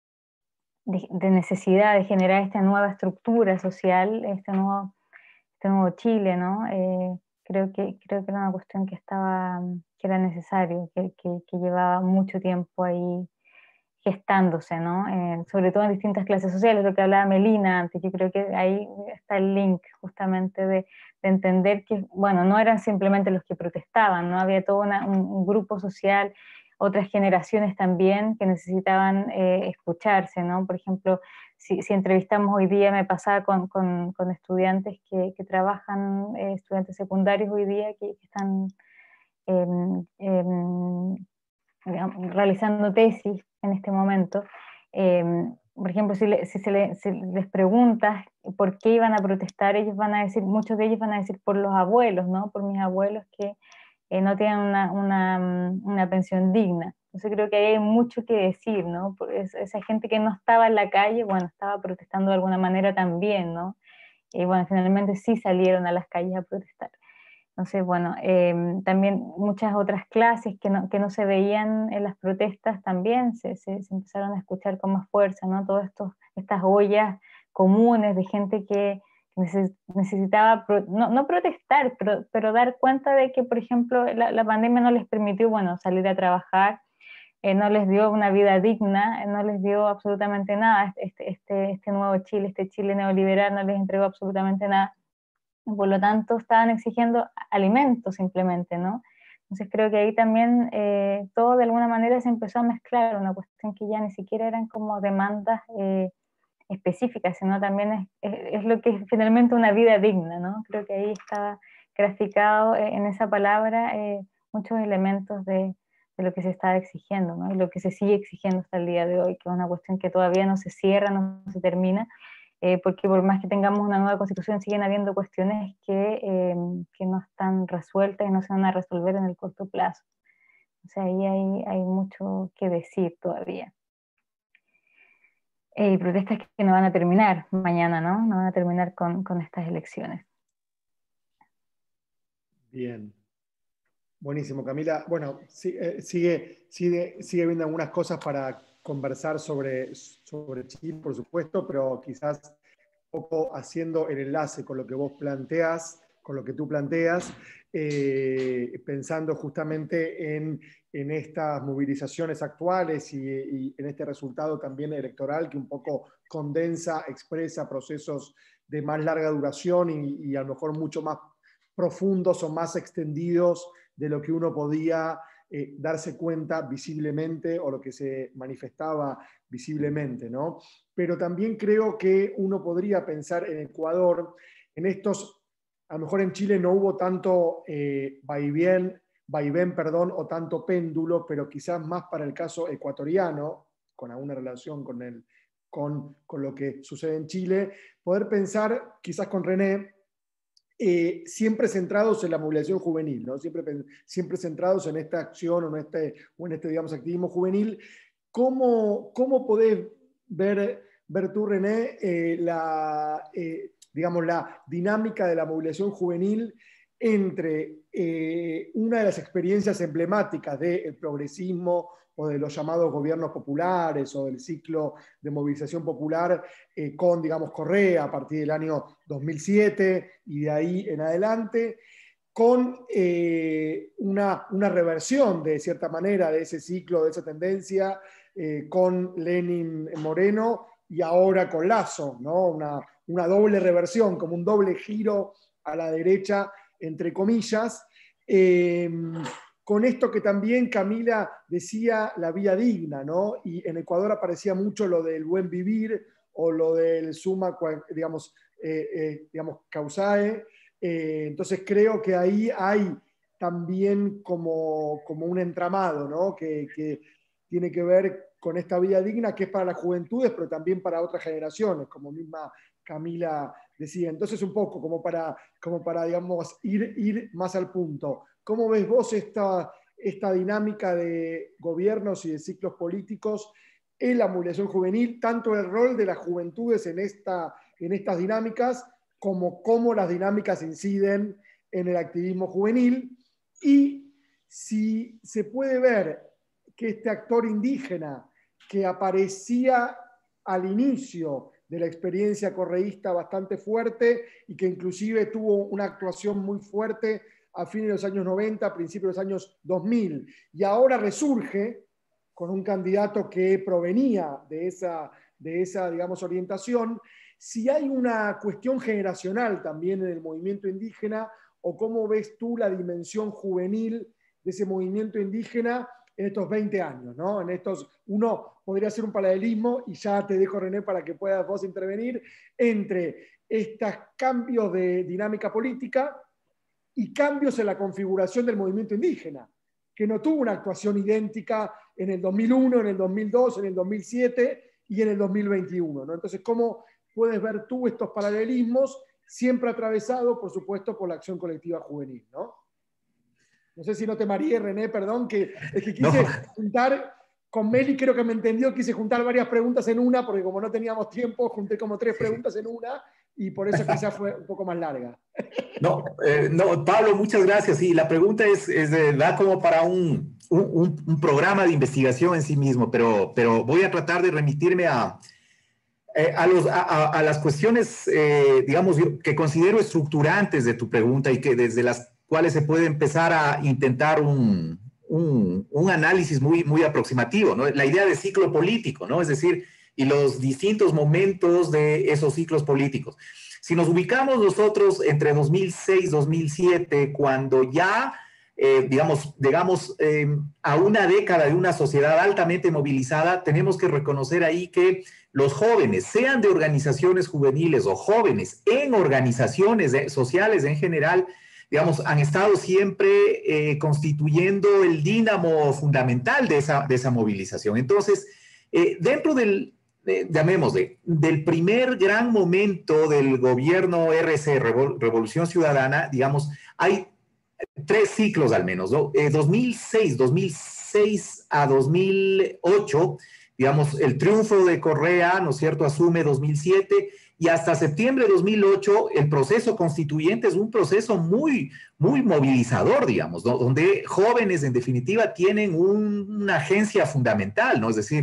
de, de necesidad de generar esta nueva estructura social, este nuevo, este nuevo Chile, ¿no? Eh, creo que, creo que era una cuestión que estaba, que era necesario, que, que, que llevaba mucho tiempo ahí gestándose, ¿no? Eh, sobre todo en distintas clases sociales, lo que hablaba Melina antes, yo creo que ahí está el link justamente de, de entender que, bueno, no eran simplemente los que protestaban, ¿no? Había todo una, un, un grupo social, otras generaciones también que necesitaban eh, escucharse, ¿no? Por ejemplo, si, si entrevistamos hoy día, me pasaba con, con, con estudiantes que, que trabajan, eh, estudiantes secundarios hoy día que, que están eh, eh, digamos, realizando tesis en este momento. Eh, por ejemplo, si, le, si, se le, si les preguntas por qué iban a protestar, ellos van a decir, muchos de ellos van a decir por los abuelos, ¿no? Por mis abuelos que eh, no tienen una, una, una pensión digna. Entonces creo que ahí hay mucho que decir, ¿no? Por esa gente que no estaba en la calle, bueno, estaba protestando de alguna manera también, ¿no? Y bueno, finalmente sí salieron a las calles a protestar. Entonces, bueno, eh, también muchas otras clases que no, que no se veían en las protestas también se, se, se empezaron a escuchar con más fuerza, ¿no? Todas estos, estas ollas comunes de gente que necesitaba, pro, no, no protestar, pero, pero dar cuenta de que, por ejemplo, la, la pandemia no les permitió, bueno, salir a trabajar, eh, no les dio una vida digna, no les dio absolutamente nada, este, este, este nuevo Chile, este Chile neoliberal no les entregó absolutamente nada. Por lo tanto estaban exigiendo alimentos simplemente, ¿no? Entonces creo que ahí también eh, todo de alguna manera se empezó a mezclar, una cuestión que ya ni siquiera eran como demandas eh, específicas, sino también es, es, es lo que es finalmente una vida digna, ¿no? Creo que ahí estaba graficado eh, en esa palabra eh, muchos elementos de, de lo que se estaba exigiendo, ¿no? Y lo que se sigue exigiendo hasta el día de hoy, que es una cuestión que todavía no se cierra, no se termina, Eh, porque por más que tengamos una nueva constitución siguen habiendo cuestiones que, eh, que no están resueltas y no se van a resolver en el corto plazo. O sea, ahí hay, hay mucho que decir todavía. Eh, protestas que no van a terminar mañana, ¿no? No van a terminar con, con estas elecciones. Bien. Buenísimo, Camila. Bueno, sigue, sigue, sigue, sigue viendo algunas cosas para conversar sobre, sobre Chile, por supuesto, pero quizás un poco haciendo el enlace con lo que vos planteás, con lo que tú planteas, eh, pensando justamente en, en estas movilizaciones actuales y, y en este resultado también electoral que un poco condensa, expresa procesos de más larga duración y, y a lo mejor mucho más profundos o más extendidos de lo que uno podía eh, darse cuenta visiblemente o lo que se manifestaba visiblemente, ¿no? Pero también creo que uno podría pensar en Ecuador, en estos, a lo mejor en Chile no hubo tanto eh, vaivén, vaivén, perdón, o tanto péndulo, pero quizás más para el caso ecuatoriano, con alguna relación con, el, con, con lo que sucede en Chile, poder pensar, quizás con René, Eh, siempre centrados en la movilización juvenil, ¿no? Siempre, siempre centrados en esta acción o en este, o en este digamos, activismo juvenil. ¿Cómo, cómo podés ver, ver tú, René, eh, la, eh, digamos, la dinámica de la movilización juvenil entre eh, una de las experiencias emblemáticas del progresismo o de los llamados gobiernos populares o del ciclo de movilización popular eh, con, digamos, Correa a partir del año dos mil siete y de ahí en adelante, con eh, una, una reversión de cierta manera de ese ciclo, de esa tendencia, eh, con Lenin Moreno y ahora con Lasso, ¿no? Una, una doble reversión, como un doble giro a la derecha, entre comillas, eh, con esto que también Camila decía, la vía digna, ¿no? Y en Ecuador aparecía mucho lo del buen vivir o lo del summa, digamos, eh, eh, digamos causae. Eh, entonces creo que ahí hay también como, como un entramado, ¿no? Que, que tiene que ver con esta vía digna, que es para las juventudes, pero también para otras generaciones, como misma Camila decía. Entonces un poco como para, como para digamos, ir, ir más al punto. ¿Cómo ves vos esta, esta dinámica de gobiernos y de ciclos políticos en la movilización juvenil, tanto el rol de las juventudes en, esta, en estas dinámicas, como cómo las dinámicas inciden en el activismo juvenil? Y si se puede ver que este actor indígena que aparecía al inicio de la experiencia correísta bastante fuerte y que inclusive tuvo una actuación muy fuerte a fines de los años noventa, a principios de los años dos mil, y ahora resurge con un candidato que provenía de esa, de esa, digamos, orientación, si hay una cuestión generacional también en el movimiento indígena, o cómo ves tú la dimensión juvenil de ese movimiento indígena en estos veinte años, ¿no? En estos, uno podría hacer un paralelismo, y ya te dejo, René, para que puedas vos intervenir, entre estos cambios de dinámica política y cambios en la configuración del movimiento indígena, que no tuvo una actuación idéntica en el dos mil uno, en el dos mil dos, en el dos mil siete y en el dos mil veintiuno, ¿no? Entonces, ¿cómo puedes ver tú estos paralelismos, siempre atravesados, por supuesto, por la acción colectiva juvenil, ¿no? No sé si no te mareé, René, perdón, que es que quise no. juntar, con Meli creo que me entendió, quise juntar varias preguntas en una, porque como no teníamos tiempo, junté como tres preguntas en una, y por eso quizás fue un poco más larga. No, eh, no, Pablo, muchas gracias. Sí, la pregunta es, es de verdad como para un, un, un programa de investigación en sí mismo, pero, pero voy a tratar de remitirme a, a, los, a, a las cuestiones, eh, digamos, que considero estructurantes de tu pregunta y que desde las cuales se puede empezar a intentar un, un, un análisis muy, muy aproximativo, ¿no? La idea de ciclo político, ¿no? Es decir, y los distintos momentos de esos ciclos políticos. Si nos ubicamos nosotros entre dos mil seis y dos mil siete, cuando ya, eh, digamos, llegamos eh, a una década de una sociedad altamente movilizada, tenemos que reconocer ahí que los jóvenes, sean de organizaciones juveniles o jóvenes en organizaciones sociales en general, digamos, han estado siempre eh, constituyendo el dínamo fundamental de esa, de esa movilización. Entonces, eh, dentro del, eh, llamémosle, del primer gran momento del gobierno R C, Revol Revolución Ciudadana, digamos, hay tres ciclos al menos, ¿no? Eh, dos mil seis, dos mil seis a dos mil ocho, digamos, el triunfo de Correa, ¿no es cierto?, asume dos mil siete, y hasta septiembre de dos mil ocho el proceso constituyente es un proceso muy, muy movilizador, digamos, ¿no? Donde jóvenes en definitiva tienen un, una agencia fundamental, ¿no? Es decir,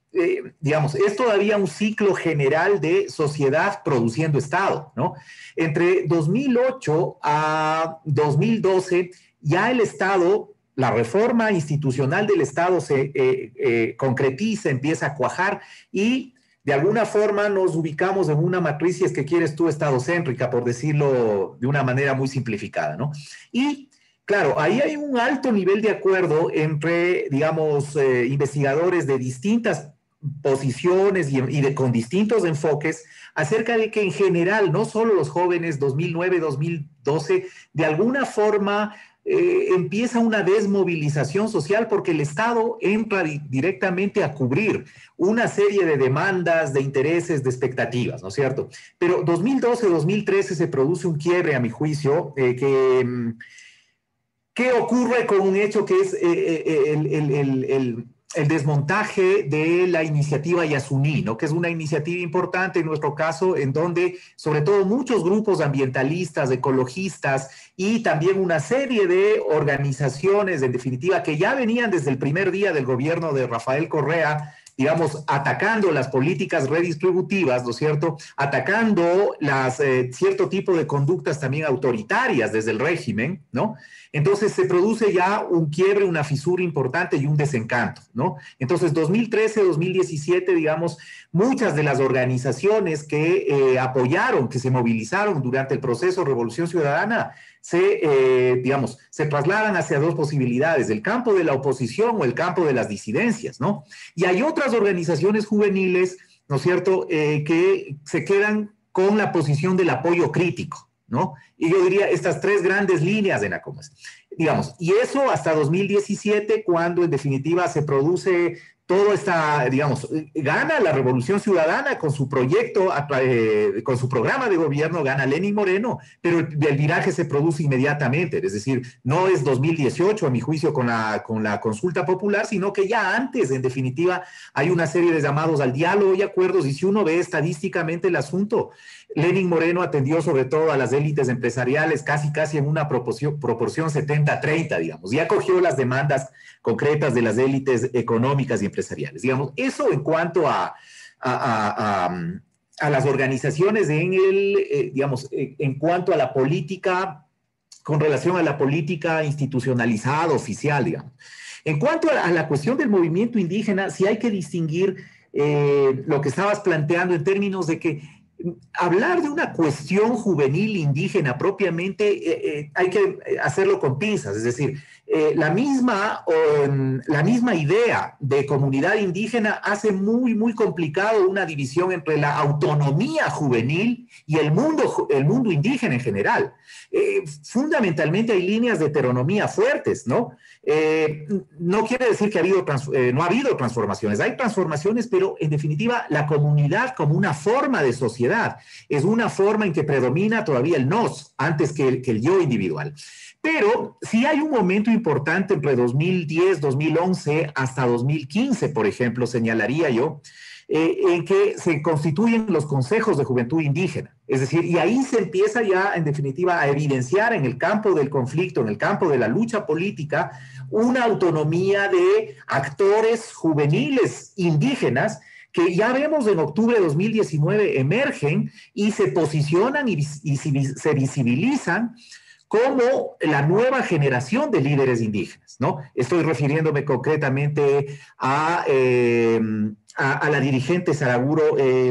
eh, digamos, es todavía un ciclo general de sociedad produciendo Estado, ¿no? Entre dos mil ocho a dos mil doce, ya el Estado, la reforma institucional del Estado se eh, eh, concretiza, empieza a cuajar y de alguna forma nos ubicamos en una matriz, si es que quieres tú, estadocéntrica, por decirlo de una manera muy simplificada, ¿no? Y claro, ahí hay un alto nivel de acuerdo entre, digamos, eh, investigadores de distintas posiciones y, y de, con distintos enfoques acerca de que en general, no solo los jóvenes dos mil nueve, dos mil doce, de alguna forma eh, empieza una desmovilización social porque el Estado entra di directamente a cubrir una serie de demandas, de intereses, de expectativas, ¿no es cierto? Pero dos mil doce, dos mil trece se produce un quiebre, a mi juicio, eh, que... ¿Qué ocurre con un hecho que es eh, el, el, el, el, el desmontaje de la iniciativa Yasuní, ¿no? Que es una iniciativa importante en nuestro caso, en donde sobre todo muchos grupos ambientalistas, ecologistas y también una serie de organizaciones, en definitiva, que ya venían desde el primer día del gobierno de Rafael Correa, digamos, atacando las políticas redistributivas, ¿no es cierto? Atacando las, eh, cierto tipo de conductas también autoritarias desde el régimen, ¿no? Entonces se produce ya un quiebre, una fisura importante y un desencanto, ¿no? Entonces, dos mil trece, dos mil diecisiete, digamos, muchas de las organizaciones que eh, apoyaron, que se movilizaron durante el proceso de Revolución Ciudadana, se, eh, digamos, se trasladan hacia dos posibilidades, el campo de la oposición o el campo de las disidencias, ¿no? Y hay otras organizaciones juveniles, ¿no es cierto?, eh, que se quedan con la posición del apoyo crítico, ¿no? Y yo diría estas tres grandes líneas de NACOMES, digamos, y eso hasta dos mil diecisiete, cuando en definitiva se produce todo esta, digamos, gana la Revolución Ciudadana con su proyecto, eh, con su programa de gobierno, gana Lenín Moreno, pero el, el viraje se produce inmediatamente, es decir, no es dos mil dieciocho, a mi juicio, con la, con la consulta popular, sino que ya antes, en definitiva, hay una serie de llamados al diálogo y acuerdos, y si uno ve estadísticamente el asunto, Lenín Moreno atendió sobre todo a las élites empresariales casi casi en una proporción, proporción setenta treinta, digamos, y acogió las demandas concretas de las élites económicas y empresariales. Digamos, eso en cuanto a, a, a, a, a las organizaciones en el, eh, digamos, eh, en cuanto a la política, con relación a la política institucionalizada, oficial, digamos. En cuanto a, a la cuestión del movimiento indígena, sí hay que distinguir eh, lo que estabas planteando en términos de que hablar de una cuestión juvenil indígena propiamente eh, eh, hay que hacerlo con pinzas, es decir, eh, la, misma, um, la misma idea de comunidad indígena hace muy, muy complicado una división entre la autonomía juvenil y el mundo, el mundo indígena en general. Eh, fundamentalmente hay líneas de heteronomía fuertes, ¿no? Eh, no quiere decir que ha habido trans, eh, no ha habido transformaciones, hay transformaciones, pero en definitiva la comunidad como una forma de sociedad es una forma en que predomina todavía el nos antes que el, que el yo individual. Pero sí hay un momento importante entre dos mil diez, dos mil once hasta dos mil quince, por ejemplo, señalaría yo, eh, en que se constituyen los consejos de juventud indígena. Es decir, y ahí se empieza ya, en definitiva, a evidenciar en el campo del conflicto, en el campo de la lucha política, una autonomía de actores juveniles indígenas que ya vemos en octubre de dos mil diecinueve emergen y se posicionan y, y se visibilizan como la nueva generación de líderes indígenas, ¿no? Estoy refiriéndome concretamente a, eh, a, a la dirigente Saraguro, eh,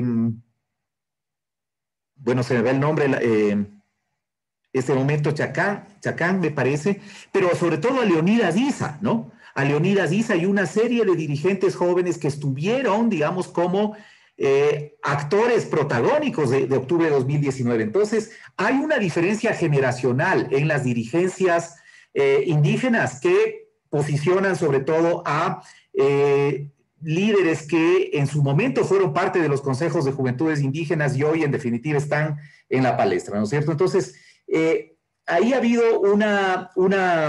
bueno, se me ve el nombre, eh, este momento Chacán, Chacán me parece, pero sobre todo a Leonidas Issa, ¿no? A Leonidas Issa y una serie de dirigentes jóvenes que estuvieron, digamos, como eh, actores protagónicos de, de octubre de dos mil diecinueve. Entonces, hay una diferencia generacional en las dirigencias eh, indígenas que posicionan sobre todo a eh, líderes que en su momento fueron parte de los consejos de juventudes indígenas y hoy en definitiva están en la palestra, ¿no es cierto? Entonces, eh, ahí ha habido una... una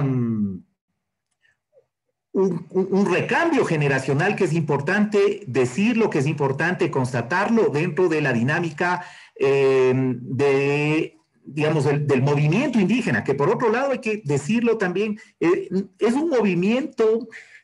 Un, un, un recambio generacional que es importante decirlo, que es importante constatarlo dentro de la dinámica eh, de, digamos, del, del movimiento indígena, que por otro lado hay que decirlo también, eh, es un movimiento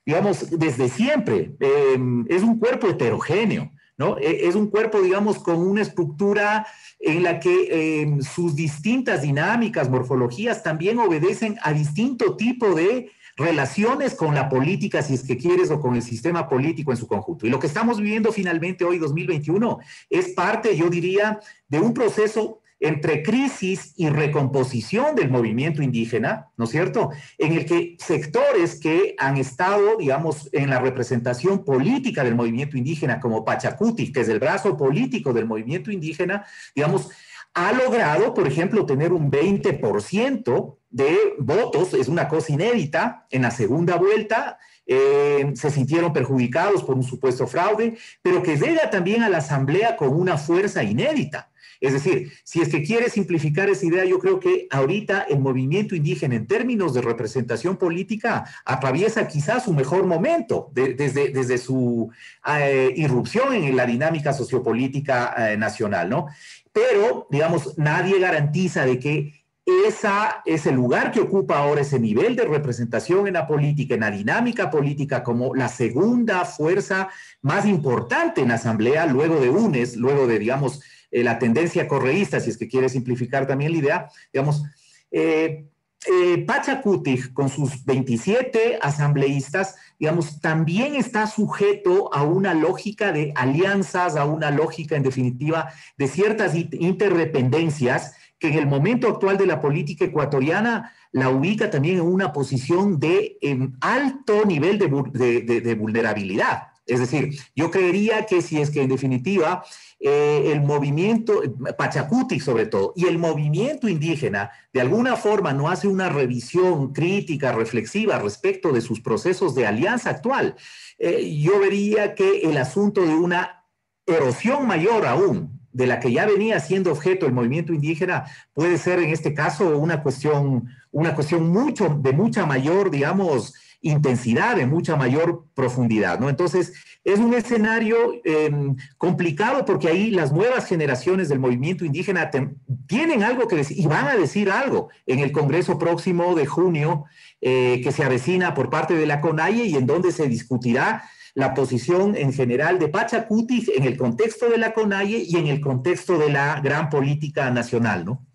digamos, desde siempre. Eh, es un cuerpo heterogéneo, ¿no? Es un cuerpo, digamos, con una estructura en la que eh, sus distintas dinámicas, morfologías, también obedecen a distinto tipo de relaciones con la política, si es que quieres, o con el sistema político en su conjunto. Y lo que estamos viviendo finalmente hoy, dos mil veintiuno, es parte, yo diría, de un proceso entre crisis y recomposición del movimiento indígena, ¿no es cierto?, en el que sectores que han estado, digamos, en la representación política del movimiento indígena, como Pachacuti, que es el brazo político del movimiento indígena, digamos, ha logrado, por ejemplo, tener un veinte por ciento de votos, es una cosa inédita, en la segunda vuelta. Eh, se sintieron perjudicados por un supuesto fraude, pero que llega también a la asamblea con una fuerza inédita. Es decir, si es que quiere simplificar esa idea, yo creo que ahorita el movimiento indígena en términos de representación política atraviesa quizás su mejor momento de, desde, desde su eh, irrupción en la dinámica sociopolítica eh, nacional, ¿no? Pero, digamos, nadie garantiza de que esa, ese lugar que ocupa ahora, ese nivel de representación en la política, en la dinámica política, como la segunda fuerza más importante en la asamblea, luego de UNES, luego de, digamos, eh, la tendencia correísta, si es que quiere simplificar también la idea, digamos, eh, eh, Pachacuti, con sus veintisiete asambleístas, digamos, también está sujeto a una lógica de alianzas, a una lógica, en definitiva, de ciertas interdependencias que en el momento actual de la política ecuatoriana la ubica también en una posición de eh, alto nivel de, de, de, de vulnerabilidad. Es decir, yo creería que si es que en definitiva eh, el movimiento, Pachacuti sobre todo, y el movimiento indígena de alguna forma no hace una revisión crítica, reflexiva respecto de sus procesos de alianza actual, eh, yo vería que el asunto de una erosión mayor aún de la que ya venía siendo objeto el movimiento indígena puede ser en este caso una cuestión, una cuestión mucho, de mucha mayor, digamos, intensidad, de mucha mayor profundidad, ¿no? Entonces, es un escenario eh, complicado porque ahí las nuevas generaciones del movimiento indígena te, tienen algo que decir y van a decir algo en el Congreso próximo de junio eh, que se avecina por parte de la CONAIE y en donde se discutirá la posición en general de Pachacuti en el contexto de la CONAIE y en el contexto de la gran política nacional, ¿no?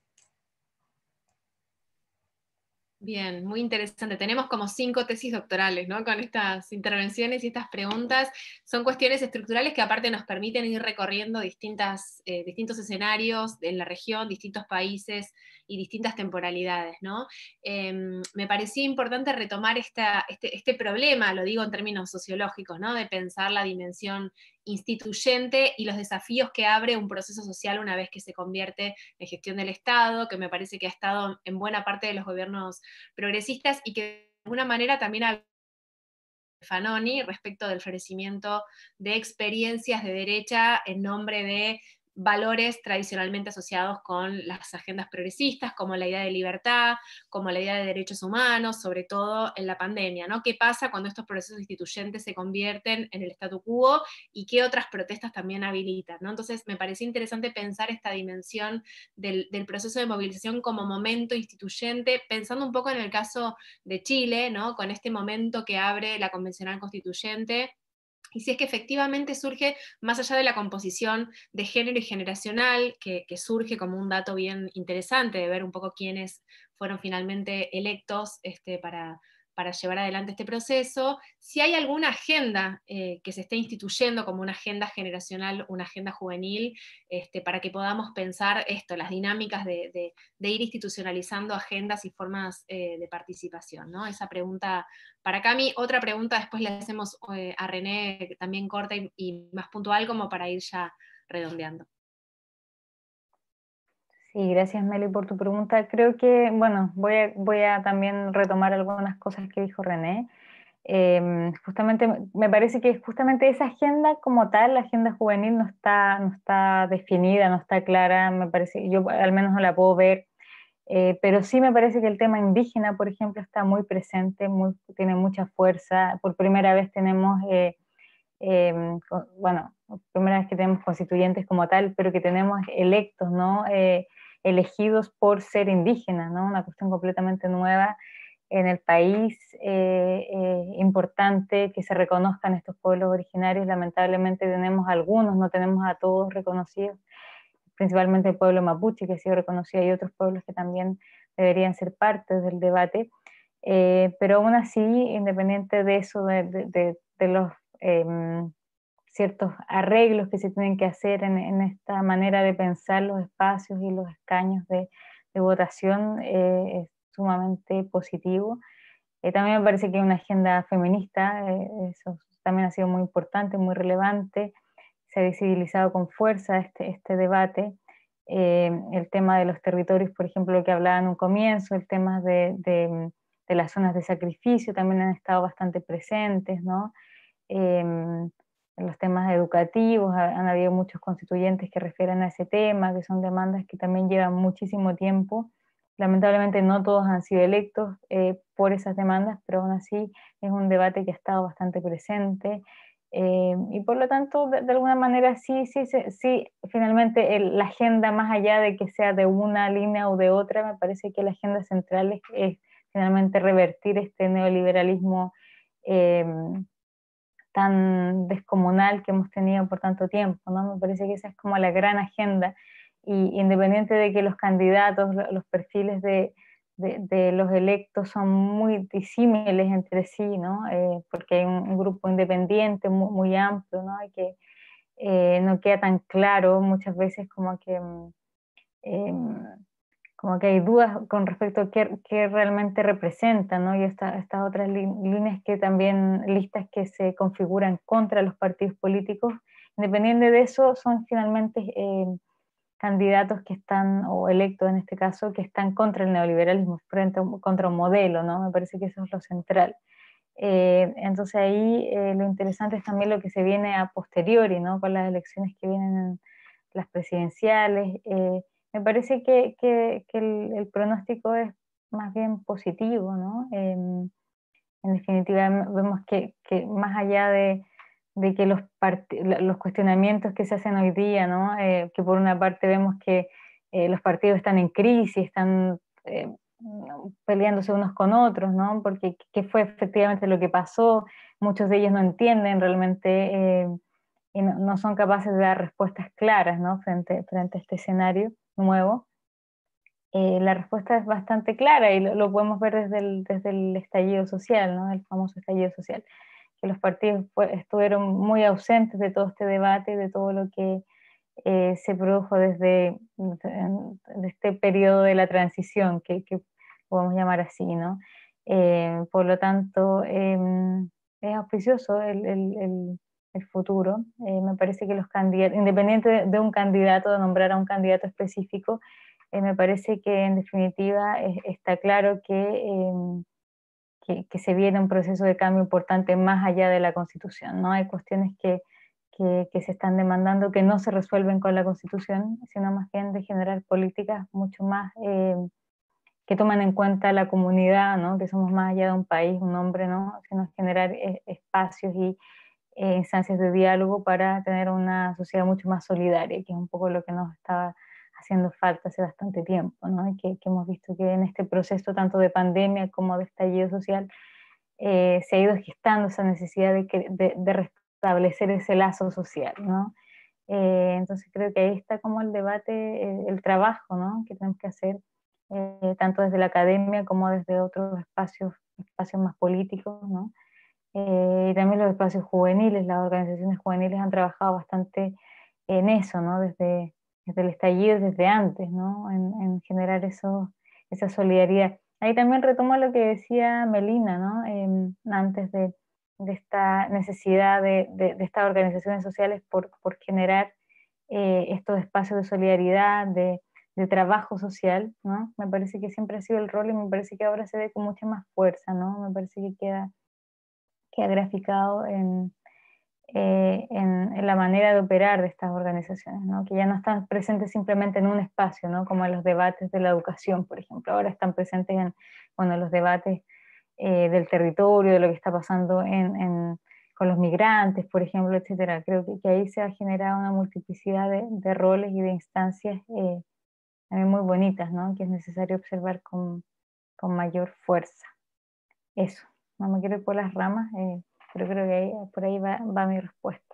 Bien, muy interesante. Tenemos como cinco tesis doctorales, ¿no? Con estas intervenciones y estas preguntas. Son cuestiones estructurales que aparte nos permiten ir recorriendo distintas, eh, distintos escenarios en la región, distintos países y distintas temporalidades, ¿no? Eh, me parecía importante retomar esta, este, este problema, lo digo en términos sociológicos, ¿no? De pensar la dimensión instituyente y los desafíos que abre un proceso social una vez que se convierte en gestión del Estado, que me parece que ha estado en buena parte de los gobiernos progresistas y que de alguna manera también ha Fanoni respecto del florecimiento de experiencias de derecha en nombre de valores tradicionalmente asociados con las agendas progresistas, como la idea de libertad, como la idea de derechos humanos, sobre todo en la pandemia, ¿no? ¿Qué pasa cuando estos procesos instituyentes se convierten en el statu quo y qué otras protestas también habilitan, ¿no? Entonces me parecía interesante pensar esta dimensión del, del proceso de movilización como momento instituyente, pensando un poco en el caso de Chile, ¿no? Con este momento que abre la Convencional Constituyente, y si es que efectivamente surge, más allá de la composición de género y generacional, que, que surge como un dato bien interesante de ver un poco quiénes fueron finalmente electos este, para, para llevar adelante este proceso, si hay alguna agenda eh, que se esté instituyendo como una agenda generacional, una agenda juvenil, este, para que podamos pensar esto, las dinámicas de, de, de ir institucionalizando agendas y formas eh, de participación, ¿no? Esa pregunta para Cami. Otra pregunta después le hacemos eh, a René, también corta y, y más puntual, como para ir ya redondeando. Sí, gracias Meli por tu pregunta. Creo que, bueno, voy a, voy a también retomar algunas cosas que dijo René. Eh, justamente me parece que justamente esa agenda como tal, la agenda juvenil no está, no está definida, no está clara, me parece, yo al menos no la puedo ver, eh, pero sí me parece que el tema indígena, por ejemplo, está muy presente, muy, tiene mucha fuerza. Por primera vez tenemos, eh, eh, bueno, primera vez que tenemos constituyentes como tal, pero que tenemos electos, ¿no? Eh, elegidos por ser indígenas, ¿no? Una cuestión completamente nueva. en el país eh, eh, importante que se reconozcan estos pueblos originarios. Lamentablemente tenemos algunos, no tenemos a todos reconocidos, principalmente el pueblo mapuche, que ha sido reconocido, y otros pueblos que también deberían ser parte del debate. Eh, pero aún así, independiente de eso, de, de, de, de los eh, ciertos arreglos que se tienen que hacer en, en esta manera de pensar los espacios y los escaños de, de votación, eh, es sumamente positivo. Eh, también me parece que hay una agenda feminista, eh, eso también ha sido muy importante, muy relevante, se ha visibilizado con fuerza este, este debate. Eh, el tema de los territorios, por ejemplo, lo que hablaba en un comienzo, el tema de, de, de las zonas de sacrificio también han estado bastante presentes, ¿no? Eh, en los temas educativos han habido muchos constituyentes que refieren a ese tema, que son demandas que también llevan muchísimo tiempo. Lamentablemente no todos han sido electos eh, por esas demandas, pero aún así es un debate que ha estado bastante presente. Eh, y por lo tanto, de, de alguna manera, sí, sí, sí, sí finalmente el, la agenda, más allá de que sea de una línea o de otra, me parece que la agenda central es, es finalmente revertir este neoliberalismo eh, tan descomunal que hemos tenido por tanto tiempo, ¿no? Me parece que esa es como la gran agenda, y independiente de que los candidatos, los perfiles de, de, de los electos son muy disímiles entre sí, ¿no? Eh, porque hay un, un grupo independiente muy, muy amplio, ¿no? Y que eh, no queda tan claro muchas veces como que... Eh, como que hay dudas con respecto a qué, qué realmente representan, ¿no? Y esta, estas otras líneas que también, listas que se configuran contra los partidos políticos, independiente de eso, son finalmente eh, candidatos que están, o electos en este caso, que están contra el neoliberalismo, frente a un, contra un modelo, ¿no? Me parece que eso es lo central. Eh, entonces ahí eh, lo interesante es también lo que se viene a posteriori, ¿no? Con las elecciones que vienen en las presidenciales. Eh, me parece que, que, que el, el, pronóstico es más bien positivo, ¿no? Eh, en definitiva, vemos que, que más allá de, de que los, los cuestionamientos que se hacen hoy día, ¿no? Eh, que por una parte vemos que eh, los partidos están en crisis, están eh, peleándose unos con otros, ¿no? Porque qué fue efectivamente lo que pasó, muchos de ellos no entienden realmente eh, y no, no son capaces de dar respuestas claras, ¿no? frente, frente a este escenario nuevo. Eh, la respuesta es bastante clara y lo, lo podemos ver desde el, desde el estallido social, ¿no? El famoso estallido social, que los partidos fue, estuvieron muy ausentes de todo este debate, de todo lo que eh, se produjo desde, desde este periodo de la transición, que, que podemos llamar así, ¿no? Eh, por lo tanto, eh, es auspicioso el, el, el, el futuro. Eh, me parece que los candidatos, independiente de, de un candidato, de nombrar a un candidato específico, eh, me parece que en definitiva es, está claro que, eh, que, que se viene un proceso de cambio importante más allá de la Constitución, ¿no? Hay cuestiones que Que, que se están demandando que no se resuelven con la Constitución, sino más bien de generar políticas mucho más eh, que toman en cuenta la comunidad, ¿no? Que somos más allá de un país, un hombre, ¿no? Sino generar eh, espacios y eh, instancias de diálogo para tener una sociedad mucho más solidaria, que es un poco lo que nos estaba haciendo falta hace bastante tiempo, ¿no? Y que, que hemos visto que en este proceso tanto de pandemia como de estallido social eh, se ha ido gestando esa necesidad de, que, de, de establecer ese lazo social, ¿no? Eh, entonces creo que ahí está como el debate, eh, el trabajo, ¿no? Que tenemos que hacer, eh, tanto desde la academia como desde otros espacios, espacios más políticos, ¿no? Eh, y también los espacios juveniles, las organizaciones juveniles han trabajado bastante en eso, ¿no? Desde, desde el estallido, desde antes, ¿no? En, en generar eso, esa solidaridad. Ahí también retomo lo que decía Melina, ¿no? Eh, antes de de esta necesidad de, de, de estas organizaciones sociales por, por generar eh, estos espacios de solidaridad, de, de trabajo social, ¿no? Me parece que siempre ha sido el rol y me parece que ahora se ve con mucha más fuerza, ¿no? Me parece que queda, queda graficado en, eh, en, en la manera de operar de estas organizaciones, ¿no? Que ya no están presentes simplemente en un espacio, ¿no? Como en los debates de la educación, por ejemplo, ahora están presentes en, bueno, los debates Eh, del territorio, de lo que está pasando en, en, con los migrantes, por ejemplo, etcétera. Creo que, que ahí se ha generado una multiplicidad de, de roles y de instancias eh, también muy bonitas, ¿no? Que es necesario observar con, con mayor fuerza. eso, no me quiero ir por las ramas, eh, pero creo que ahí, por ahí va, va mi respuesta.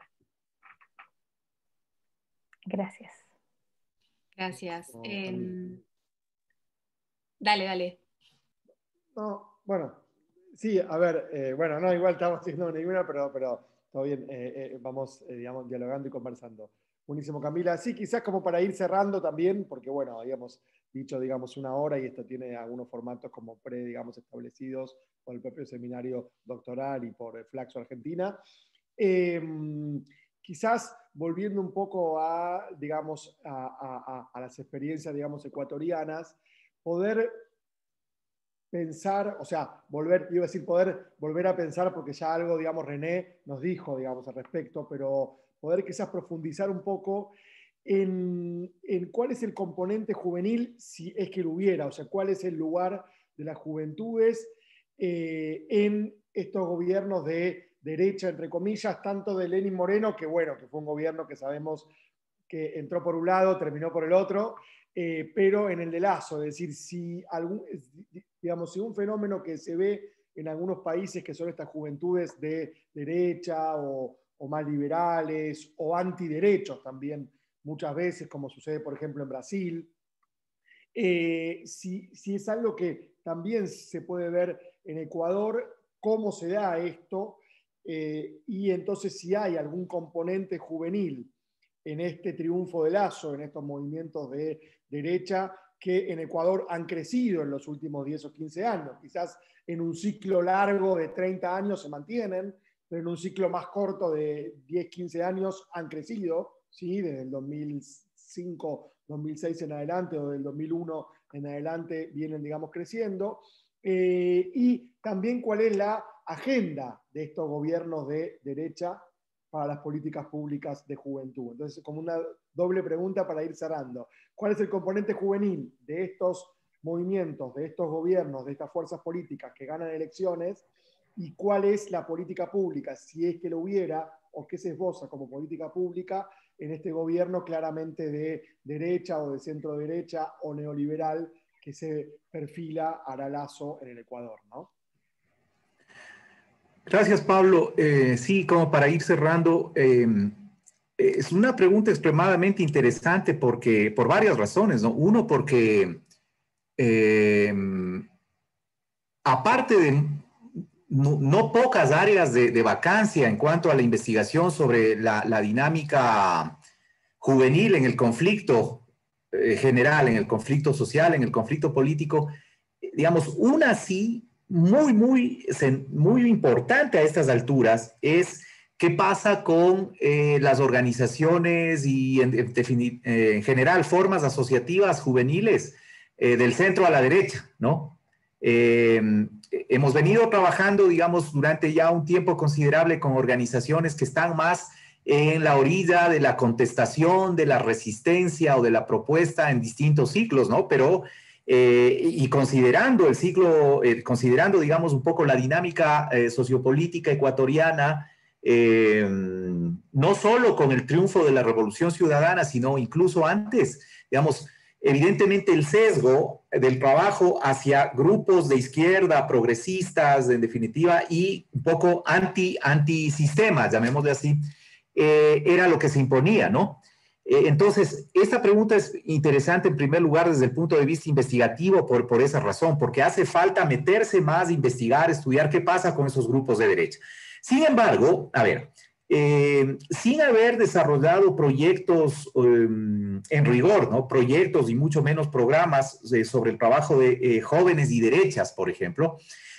Gracias. Gracias. No, Eh, dale, dale. No, bueno, sí, a ver, eh, bueno, no, igual estamos haciendo ninguna, pero, pero todo bien, eh, eh, vamos, eh, digamos, dialogando y conversando. Buenísimo, Camila. Sí, quizás como para ir cerrando también, porque bueno, habíamos dicho, digamos, una hora y esto tiene algunos formatos como pre, digamos, establecidos por el propio seminario doctoral y por Flaxo Argentina. Eh, quizás volviendo un poco a, digamos, a, a, a las experiencias, digamos, ecuatorianas, poder pensar, o sea, volver, iba a decir poder volver a pensar, porque ya algo, digamos, René nos dijo, digamos, al respecto, pero poder quizás profundizar un poco en, en cuál es el componente juvenil, si es que lo hubiera, o sea, cuál es el lugar de las juventudes eh, en estos gobiernos de derecha, entre comillas, tanto de Lenín Moreno, que bueno, que fue un gobierno que sabemos que entró por un lado, terminó por el otro, eh, pero en el de Lasso, es decir, si, algún, digamos, si un fenómeno que se ve en algunos países que son estas juventudes de derecha o, o más liberales o antiderechos también, muchas veces, como sucede, por ejemplo, en Brasil, eh, si, si es algo que también se puede ver en Ecuador, cómo se da esto, eh, y entonces si hay algún componente juvenil en este triunfo de Lasso, en estos movimientos de derecha que en Ecuador han crecido en los últimos diez o quince años. Quizás en un ciclo largo de treinta años se mantienen, pero en un ciclo más corto de diez, quince años han crecido, ¿sí? Desde el dos mil cinco, dos mil seis en adelante o del dos mil uno en adelante vienen, digamos, creciendo. Eh, y también cuál es la agenda de estos gobiernos de derecha para las políticas públicas de juventud. Entonces, como una doble pregunta para ir cerrando. ¿Cuál es el componente juvenil de estos movimientos, de estos gobiernos, de estas fuerzas políticas que ganan elecciones? ¿Y cuál es la política pública, si es que lo hubiera, o qué se esboza como política pública en este gobierno claramente de derecha o de centro derecha o neoliberal que se perfila a Lasso en el Ecuador, ¿no? Gracias, Pablo. Eh, sí, como para ir cerrando, eh, es una pregunta extremadamente interesante porque, por varias razones, ¿no? Uno, porque eh, aparte de no, no pocas áreas de, de vacancia en cuanto a la investigación sobre la, la dinámica juvenil en el conflicto eh, general, en el conflicto social, en el conflicto político, digamos, una sí muy, muy, muy importante a estas alturas es qué pasa con eh, las organizaciones y en, en, en general formas asociativas juveniles eh, del centro a la derecha, ¿no? Eh, hemos venido trabajando, digamos, durante ya un tiempo considerable con organizaciones que están más en la orilla de la contestación, de la resistencia o de la propuesta en distintos ciclos, ¿no? Pero Eh, y considerando el ciclo, eh, considerando, digamos, un poco la dinámica eh, sociopolítica ecuatoriana, eh, no solo con el triunfo de la Revolución Ciudadana, sino incluso antes, digamos, evidentemente el sesgo del trabajo hacia grupos de izquierda, progresistas, en definitiva, y un poco anti, antisistemas, llamémosle así, eh, era lo que se imponía, ¿no? Entonces, esta pregunta es interesante en primer lugar desde el punto de vista investigativo por, por esa razón, porque hace falta meterse más, investigar, estudiar qué pasa con esos grupos de derecha. Sin embargo, a ver, eh, sin haber desarrollado proyectos eh, en rigor, ¿no? Proyectos y mucho menos programas eh, sobre el trabajo de eh, jóvenes y derechas, por ejemplo,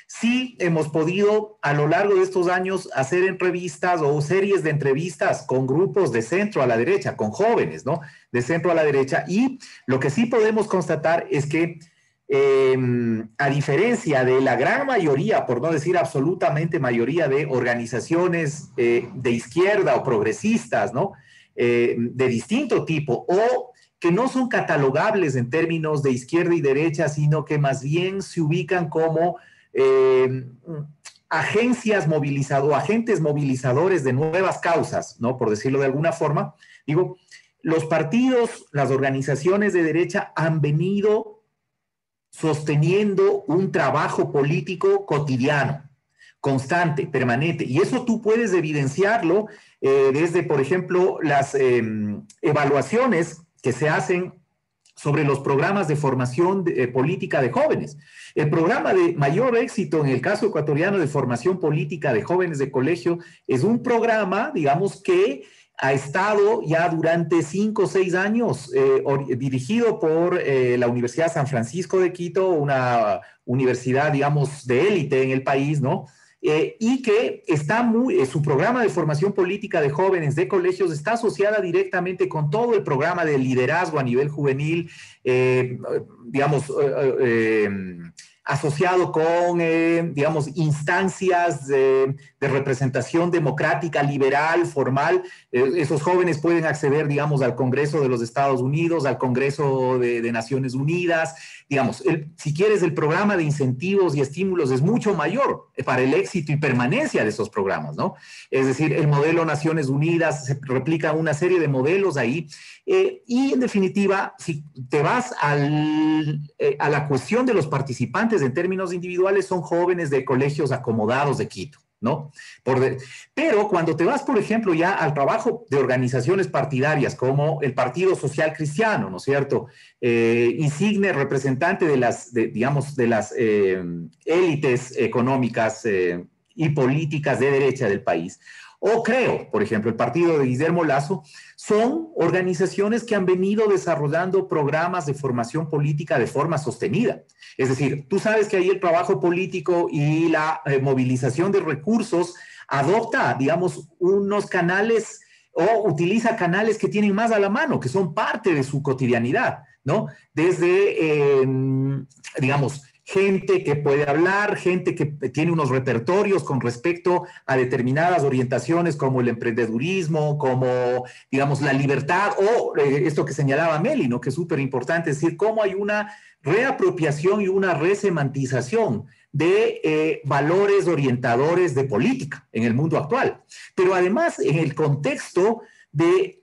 sí hemos podido a lo largo de estos años hacer entrevistas o series de entrevistas con grupos de centro a la derecha, con jóvenes, ¿no? De centro a la derecha. Y lo que sí podemos constatar es que, eh, a diferencia de la gran mayoría, por no decir absolutamente mayoría de organizaciones eh, de izquierda o progresistas, ¿no? Eh, de distinto tipo, o que no son catalogables en términos de izquierda y derecha, sino que más bien se ubican como Eh, agencias movilizadoras, agentes movilizadores de nuevas causas, ¿no? Por decirlo de alguna forma. Digo, los partidos, las organizaciones de derecha han venido sosteniendo un trabajo político cotidiano, constante, permanente. Y eso tú puedes evidenciarlo eh, desde, por ejemplo, las eh, evaluaciones que se hacen sobre los programas de formación de, eh, política de jóvenes. El programa de mayor éxito en el caso ecuatoriano de formación política de jóvenes de colegio es un programa, digamos, que ha estado ya durante cinco o seis años eh, dirigido por eh, la Universidad San Francisco de Quito, una universidad, digamos, de élite en el país, ¿no? Eh, y que está muy, eh, su programa de formación política de jóvenes de colegios está asociada directamente con todo el programa de liderazgo a nivel juvenil, eh, digamos, eh, eh, asociado con, eh, digamos, instancias de, de representación democrática, liberal, formal. Eh, esos jóvenes pueden acceder, digamos, al Congreso de los Estados Unidos, al Congreso de, de Naciones Unidas. Digamos, el, si quieres, el programa de incentivos y estímulos es mucho mayor para el éxito y permanencia de esos programas, ¿no? Es decir, el modelo Naciones Unidas, se replica una serie de modelos ahí. Eh, y en definitiva, si te vas al, eh, a la cuestión de los participantes en términos individuales, son jóvenes de colegios acomodados de Quito, ¿no? Por de, pero cuando te vas, por ejemplo, ya al trabajo de organizaciones partidarias como el Partido Social Cristiano, ¿no es cierto? Eh, insigne representante de las, de, digamos, de las eh, élites económicas eh, y políticas de derecha del país. O Creo, por ejemplo, el partido de Guillermo Lasso, son organizaciones que han venido desarrollando programas de formación política de forma sostenida. Es decir, tú sabes que ahí el trabajo político y la eh, movilización de recursos adopta, digamos, unos canales o utiliza canales que tienen más a la mano, que son parte de su cotidianidad, ¿no? Desde, eh, digamos, gente que puede hablar, gente que tiene unos repertorios con respecto a determinadas orientaciones como el emprendedurismo, como, digamos, la libertad, o eh, esto que señalaba Meli, ¿no? Que es súper importante, es decir, cómo hay una reapropiación y una resemantización de eh, valores orientadores de política en el mundo actual. Pero además, en el contexto de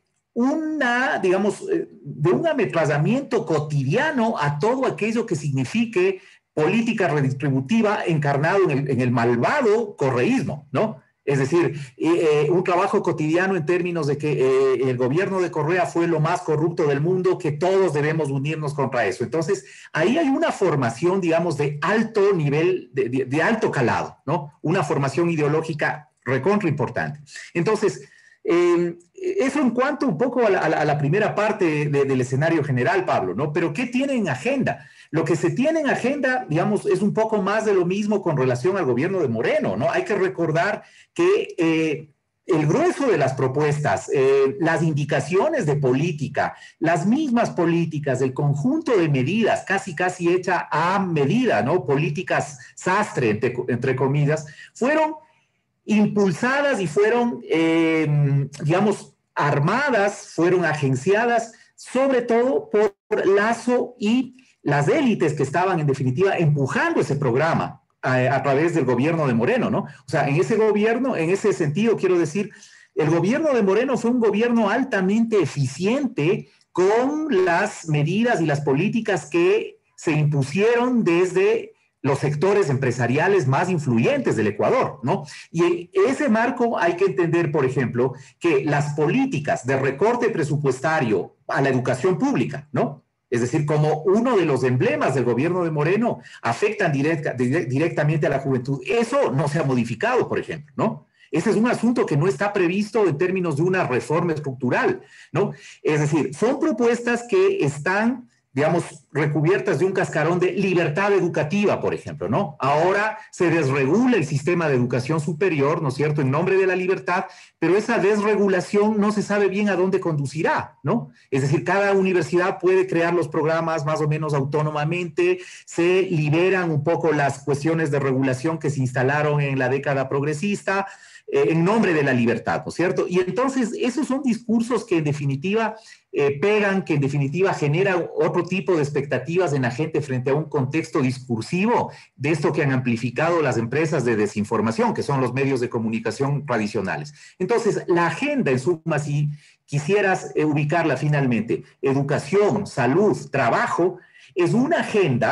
una, digamos, de un ametrallamiento cotidiano a todo aquello que signifique política redistributiva encarnado en el, en el malvado correísmo, ¿no? Es decir, eh, un trabajo cotidiano en términos de que eh, el gobierno de Correa fue lo más corrupto del mundo, que todos debemos unirnos contra eso. Entonces, ahí hay una formación, digamos, de alto nivel, de, de, de alto calado, ¿no? Una formación ideológica recontra importante. Entonces, eh, eso en cuanto un poco a la, a la primera parte de, del escenario general, Pablo, ¿no? Pero ¿qué tiene en agenda? Lo que se tiene en agenda, digamos, es un poco más de lo mismo con relación al gobierno de Moreno, ¿no? Hay que recordar que eh, el grueso de las propuestas, eh, las indicaciones de política, las mismas políticas, el conjunto de medidas, casi casi hecha a medida, ¿no? Políticas sastre, entre, entre comillas, fueron impulsadas y fueron, eh, digamos, armadas, fueron agenciadas, sobre todo por Lasso y las élites que estaban, en definitiva, empujando ese programa a, a través del gobierno de Moreno, ¿no? O sea, en ese gobierno, en ese sentido, quiero decir, el gobierno de Moreno fue un gobierno altamente eficiente con las medidas y las políticas que se impusieron desde los sectores empresariales más influyentes del Ecuador, ¿no? Y en ese marco hay que entender, por ejemplo, que las políticas de recorte presupuestario a la educación pública, ¿no? Es decir, como uno de los emblemas del gobierno de Moreno, afectan directa, directamente a la juventud. Eso no se ha modificado, por ejemplo, ¿no? Ese es un asunto que no está previsto en términos de una reforma estructural, ¿no? Es decir, son propuestas que están, digamos, recubiertas de un cascarón de libertad educativa, por ejemplo, ¿no? Ahora se desregula el sistema de educación superior, ¿no es cierto?, en nombre de la libertad, pero esa desregulación no se sabe bien a dónde conducirá, ¿no? Es decir, cada universidad puede crear los programas más o menos autónomamente, se liberan un poco las cuestiones de regulación que se instalaron en la década progresista, eh, en nombre de la libertad, ¿no es cierto? Y entonces, esos son discursos que en definitiva Eh, pegan, que en definitiva generan otro tipo de expectativas en la gente frente a un contexto discursivo de esto que han amplificado las empresas de desinformación, que son los medios de comunicación tradicionales. Entonces, la agenda, en suma, si quisieras eh, ubicarla finalmente, educación, salud, trabajo, es una agenda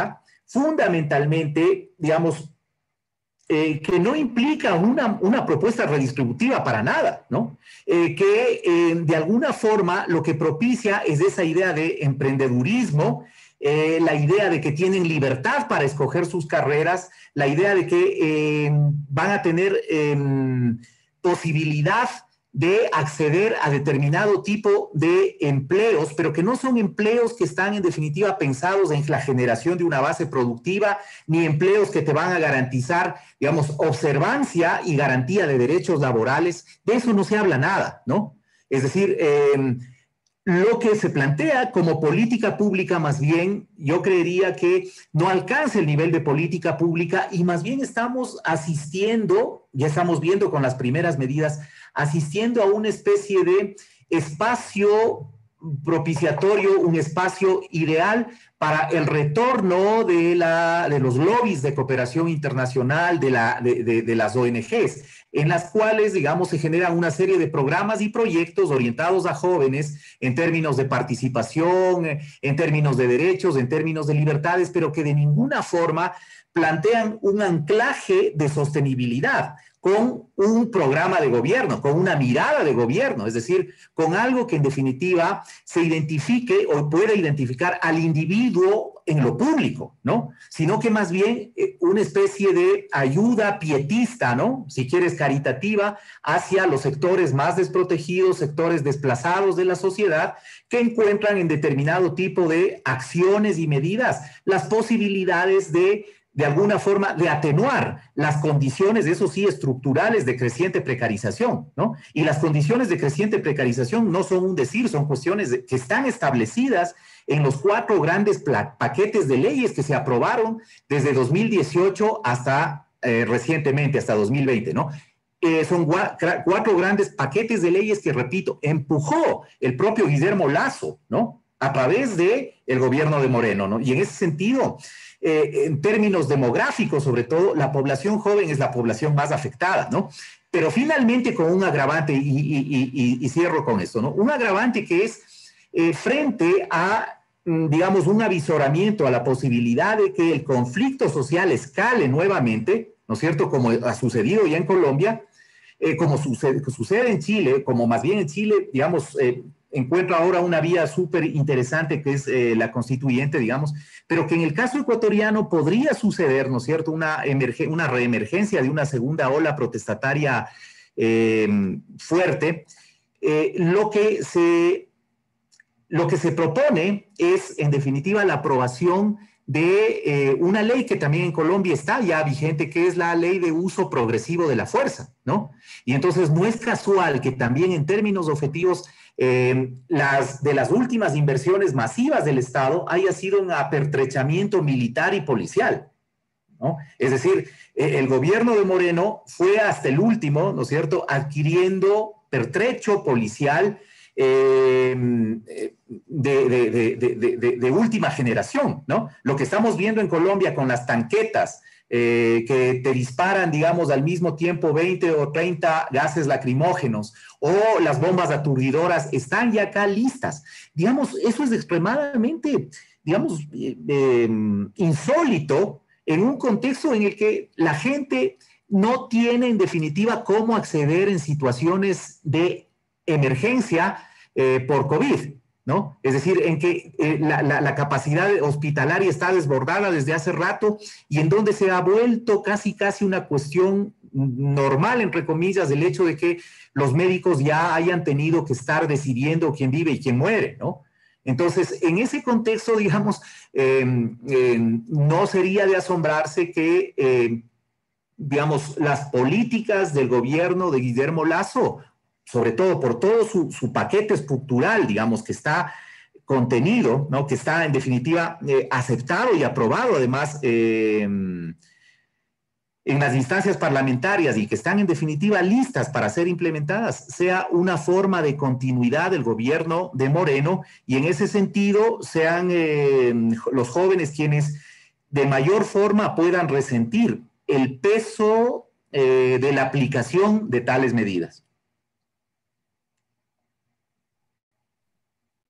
fundamentalmente, digamos, eh, que no implica una, una propuesta redistributiva para nada, ¿no? Eh, que eh, de alguna forma lo que propicia es esa idea de emprendedurismo, eh, la idea de que tienen libertad para escoger sus carreras, la idea de que eh, van a tener eh, posibilidad de acceder a determinado tipo de empleos, pero que no son empleos que están en definitiva pensados en la generación de una base productiva, ni empleos que te van a garantizar, digamos, observancia y garantía de derechos laborales. De eso no se habla nada, ¿no? Es decir, eh, lo que se plantea como política pública, más bien, yo creería que no alcanza el nivel de política pública y más bien estamos asistiendo, ya estamos viendo con las primeras medidas, asistiendo a una especie de espacio propiciatorio, un espacio ideal para el retorno de, la, de los lobbies de cooperación internacional, de, la, de, de, de las O N Ges, en las cuales, digamos, se generan una serie de programas y proyectos orientados a jóvenes en términos de participación, en términos de derechos, en términos de libertades, pero que de ninguna forma plantean un anclaje de sostenibilidad con un programa de gobierno, con una mirada de gobierno, es decir, con algo que en definitiva se identifique o pueda identificar al individuo en lo público, ¿no? Sino que más bien eh, una especie de ayuda pietista, ¿no? Si quieres, caritativa, hacia los sectores más desprotegidos, sectores desplazados de la sociedad, que encuentran en determinado tipo de acciones y medidas las posibilidades de de alguna forma, de atenuar las condiciones, eso sí, estructurales de creciente precarización, ¿no? Y las condiciones de creciente precarización no son un decir, son cuestiones de, que están establecidas en los cuatro grandes paquetes de leyes que se aprobaron desde dos mil dieciocho hasta eh, recientemente, hasta dos mil veinte, ¿no? Eh, son cuatro grandes paquetes de leyes que, repito, empujó el propio Guillermo Lasso, ¿no? A través del gobierno de Moreno, ¿no? Y en ese sentido, Eh, en términos demográficos, sobre todo, la población joven es la población más afectada, ¿no? Pero finalmente con un agravante, y, y, y, y cierro con esto, ¿no? Un agravante que es eh, frente a, digamos, un avisoramiento a la posibilidad de que el conflicto social escale nuevamente, ¿no es cierto?, como ha sucedido ya en Colombia, eh, como sucede, sucede en Chile, como más bien en Chile, digamos, eh, encuentra ahora una vía súper interesante que es eh, la constituyente, digamos, pero que en el caso ecuatoriano podría suceder, ¿no es cierto?, una, una reemergencia de una segunda ola protestataria eh, fuerte. Eh, lo, que se, lo que se propone es, en definitiva, la aprobación de eh, una ley que también en Colombia está ya vigente, que es la ley de uso progresivo de la fuerza, ¿no? Y entonces no es casual que también en términos objetivos Eh, las, de las últimas inversiones masivas del Estado haya sido un apertrechamiento militar y policial, ¿no? Es decir, eh, el gobierno de Moreno fue hasta el último, ¿no es cierto?, adquiriendo pertrecho policial eh, de, de, de, de, de, de última generación, ¿no? Lo que estamos viendo en Colombia con las tanquetas, Eh, que te disparan, digamos, al mismo tiempo veinte o treinta gases lacrimógenos, o las bombas aturdidoras, están ya acá listas. Digamos, eso es extremadamente, digamos, eh, eh, insólito en un contexto en el que la gente no tiene, en definitiva, cómo acceder en situaciones de emergencia eh, por COVID, ¿no? Es decir, en que eh, la, la, la capacidad hospitalaria está desbordada desde hace rato y en donde se ha vuelto casi casi una cuestión normal, entre comillas, el hecho de que los médicos ya hayan tenido que estar decidiendo quién vive y quién muere, ¿no? Entonces, en ese contexto, digamos, eh, eh, no sería de asombrarse que, eh, digamos, las políticas del gobierno de Guillermo Lasso, sobre todo por todo su, su paquete estructural, digamos, que está contenido, ¿no?, que está en definitiva eh, aceptado y aprobado además eh, en las instancias parlamentarias y que están en definitiva listas para ser implementadas, sea una forma de continuidad del gobierno de Moreno y en ese sentido sean eh, los jóvenes quienes de mayor forma puedan resentir el peso eh, de la aplicación de tales medidas.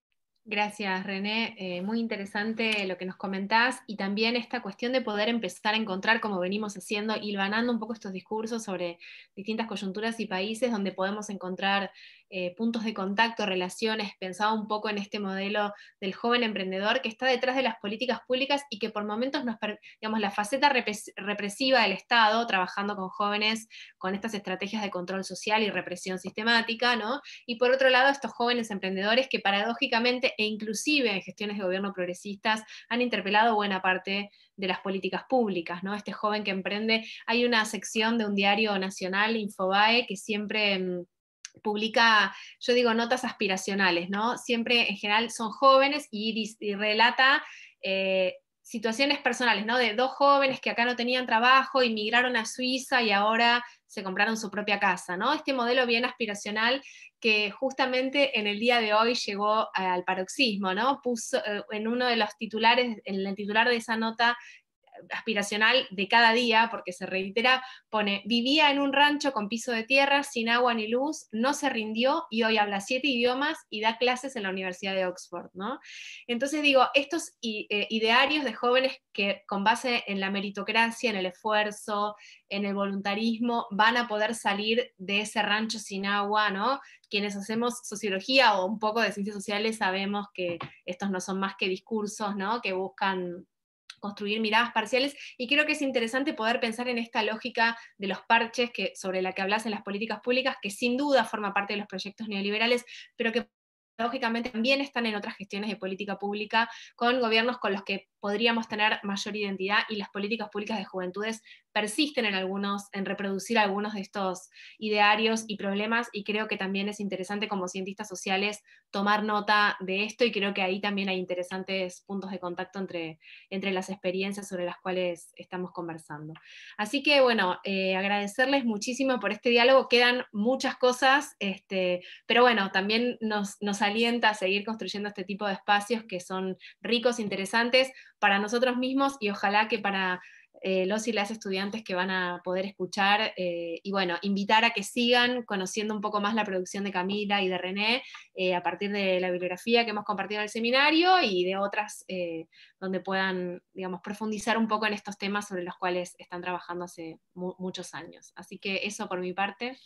Gracias, René. Eh, muy interesante lo que nos comentás y también esta cuestión de poder empezar a encontrar, como venimos haciendo, hilvanando un poco estos discursos sobre distintas coyunturas y países donde podemos encontrar eh, puntos de contacto, relaciones. Pensaba un poco en este modelo del joven emprendedor que está detrás de las políticas públicas y que por momentos nos, digamos, la faceta represiva del Estado, trabajando con jóvenes con estas estrategias de control social y represión sistemática, ¿no? Y por otro lado, estos jóvenes emprendedores que paradójicamente e inclusive en gestiones de gobierno progresistas han interpelado buena parte de las políticas públicas, ¿no? Este joven que emprende, hay una sección de un diario nacional, Infobae, que siempre mmm, publica, yo digo, notas aspiracionales, ¿no? Siempre en general son jóvenes y, y relata eh, situaciones personales, ¿no? De dos jóvenes que acá no tenían trabajo, emigraron a Suiza y ahora se compraron su propia casa, ¿no? Este modelo bien aspiracional que justamente en el día de hoy llegó al paroxismo, ¿no? Puso eh, en uno de los titulares, en el titular de esa nota aspiracional de cada día, porque se reitera, pone, vivía en un rancho con piso de tierra, sin agua ni luz, no se rindió y hoy habla siete idiomas y da clases en la Universidad de Oxford, ¿no? Entonces digo, estos idearios de jóvenes que con base en la meritocracia, en el esfuerzo, en el voluntarismo, van a poder salir de ese rancho sin agua, ¿no? Quienes hacemos sociología o un poco de ciencias sociales sabemos que estos no son más que discursos, ¿no? Que buscan construir miradas parciales, y creo que es interesante poder pensar en esta lógica de los parches que, sobre la que hablas en las políticas públicas, que sin duda forma parte de los proyectos neoliberales, pero que paradójicamente también están en otras gestiones de política pública, con gobiernos con los que podríamos tener mayor identidad, y las políticas públicas de juventudes persisten en algunos, en reproducir algunos de estos idearios y problemas, y creo que también es interesante como cientistas sociales tomar nota de esto, y creo que ahí también hay interesantes puntos de contacto entre, entre las experiencias sobre las cuales estamos conversando. Así que bueno, eh, agradecerles muchísimo por este diálogo, quedan muchas cosas, este, pero bueno, también nos, nos alienta a seguir construyendo este tipo de espacios que son ricos, interesantes para nosotros mismos, y ojalá que para eh, los y las estudiantes que van a poder escuchar, eh, y bueno, invitar a que sigan conociendo un poco más la producción de Camila y de René, eh, a partir de la bibliografía que hemos compartido en el seminario y de otras eh, donde puedan, digamos, profundizar un poco en estos temas sobre los cuales están trabajando hace mu muchos años. Así que eso por mi parte.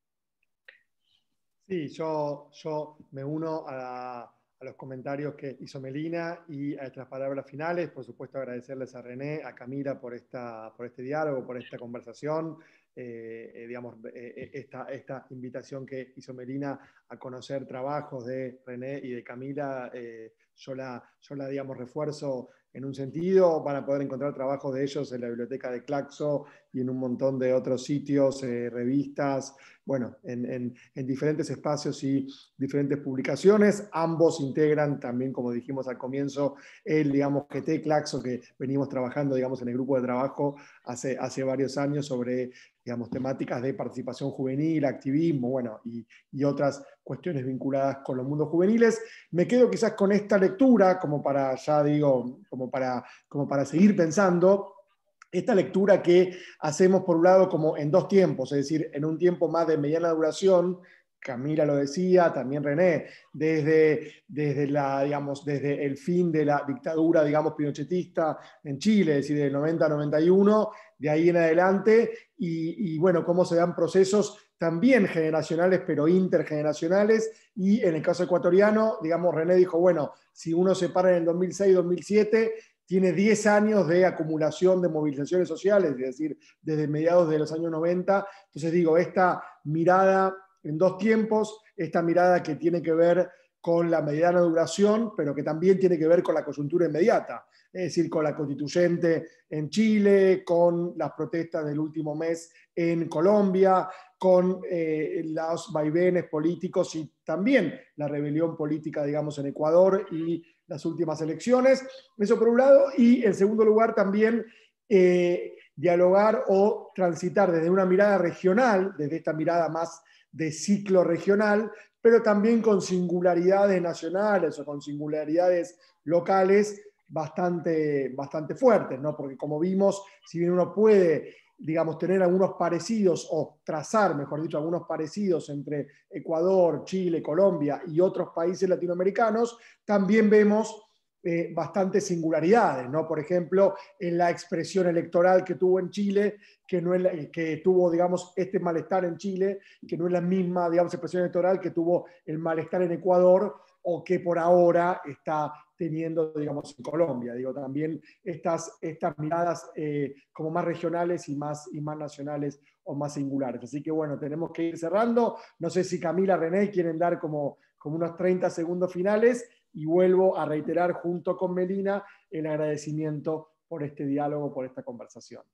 Sí, yo, yo me uno a, a los comentarios que hizo Melina y a estas palabras finales. Por supuesto, agradecerles a René, a Camila por, esta, por este diálogo, por esta conversación, eh, eh, digamos, eh, esta, esta invitación que hizo Melina a conocer trabajos de René y de Camila. Eh, yo, la, yo la, digamos, refuerzo en un sentido. Van a poder encontrar trabajos de ellos en la biblioteca de Claxo y en un montón de otros sitios, eh, revistas, bueno, en, en, en diferentes espacios y diferentes publicaciones. Ambos integran también, como dijimos al comienzo, el, digamos, G T Claxo, que venimos trabajando, digamos, en el grupo de trabajo hace, hace varios años sobre, digamos, temáticas de participación juvenil, activismo, bueno, y, y otras cuestiones vinculadas con los mundos juveniles. Me quedo quizás con esta lectura, como para, ya digo, como para, como para seguir pensando. Esta lectura que hacemos por un lado como en dos tiempos, es decir, en un tiempo más de mediana duración, Camila lo decía, también René, desde, desde, la, digamos, desde el fin de la dictadura, digamos, pinochetista en Chile, es decir, del noventa a noventa y uno, de ahí en adelante, y, y bueno, cómo se dan procesos también generacionales, pero intergeneracionales, y en el caso ecuatoriano, digamos, René dijo, bueno, si uno se para en el dos mil seis dos mil siete, tiene diez años de acumulación de movilizaciones sociales, es decir, desde mediados de los años noventa. Entonces digo, esta mirada en dos tiempos, esta mirada que tiene que ver con la mediana duración, pero que también tiene que ver con la coyuntura inmediata, es decir, con la constituyente en Chile, con las protestas del último mes en Colombia, con eh, los vaivenes políticos y también la rebelión política, digamos, en Ecuador y las últimas elecciones. Eso por un lado. Y en segundo lugar también eh, dialogar o transitar desde una mirada regional, desde esta mirada más de ciclo regional, pero también con singularidades nacionales o con singularidades locales bastante, bastante fuertes, ¿no? Porque como vimos, si bien uno puede digamos, tener algunos parecidos, o trazar, mejor dicho, algunos parecidos entre Ecuador, Chile, Colombia y otros países latinoamericanos, también vemos eh, bastantes singularidades, ¿no? Por ejemplo, en la expresión electoral que tuvo en Chile, que, no es la, que tuvo, digamos, este malestar en Chile, que no es la misma, digamos, expresión electoral que tuvo el malestar en Ecuador, o que por ahora está teniendo, digamos, en Colombia. Digo, también estas, estas miradas eh, como más regionales y más, y más nacionales o más singulares. Así que bueno, tenemos que ir cerrando. No sé si Camila, René quieren dar como, como unos treinta segundos finales, y vuelvo a reiterar junto con Melina el agradecimiento por este diálogo, por esta conversación.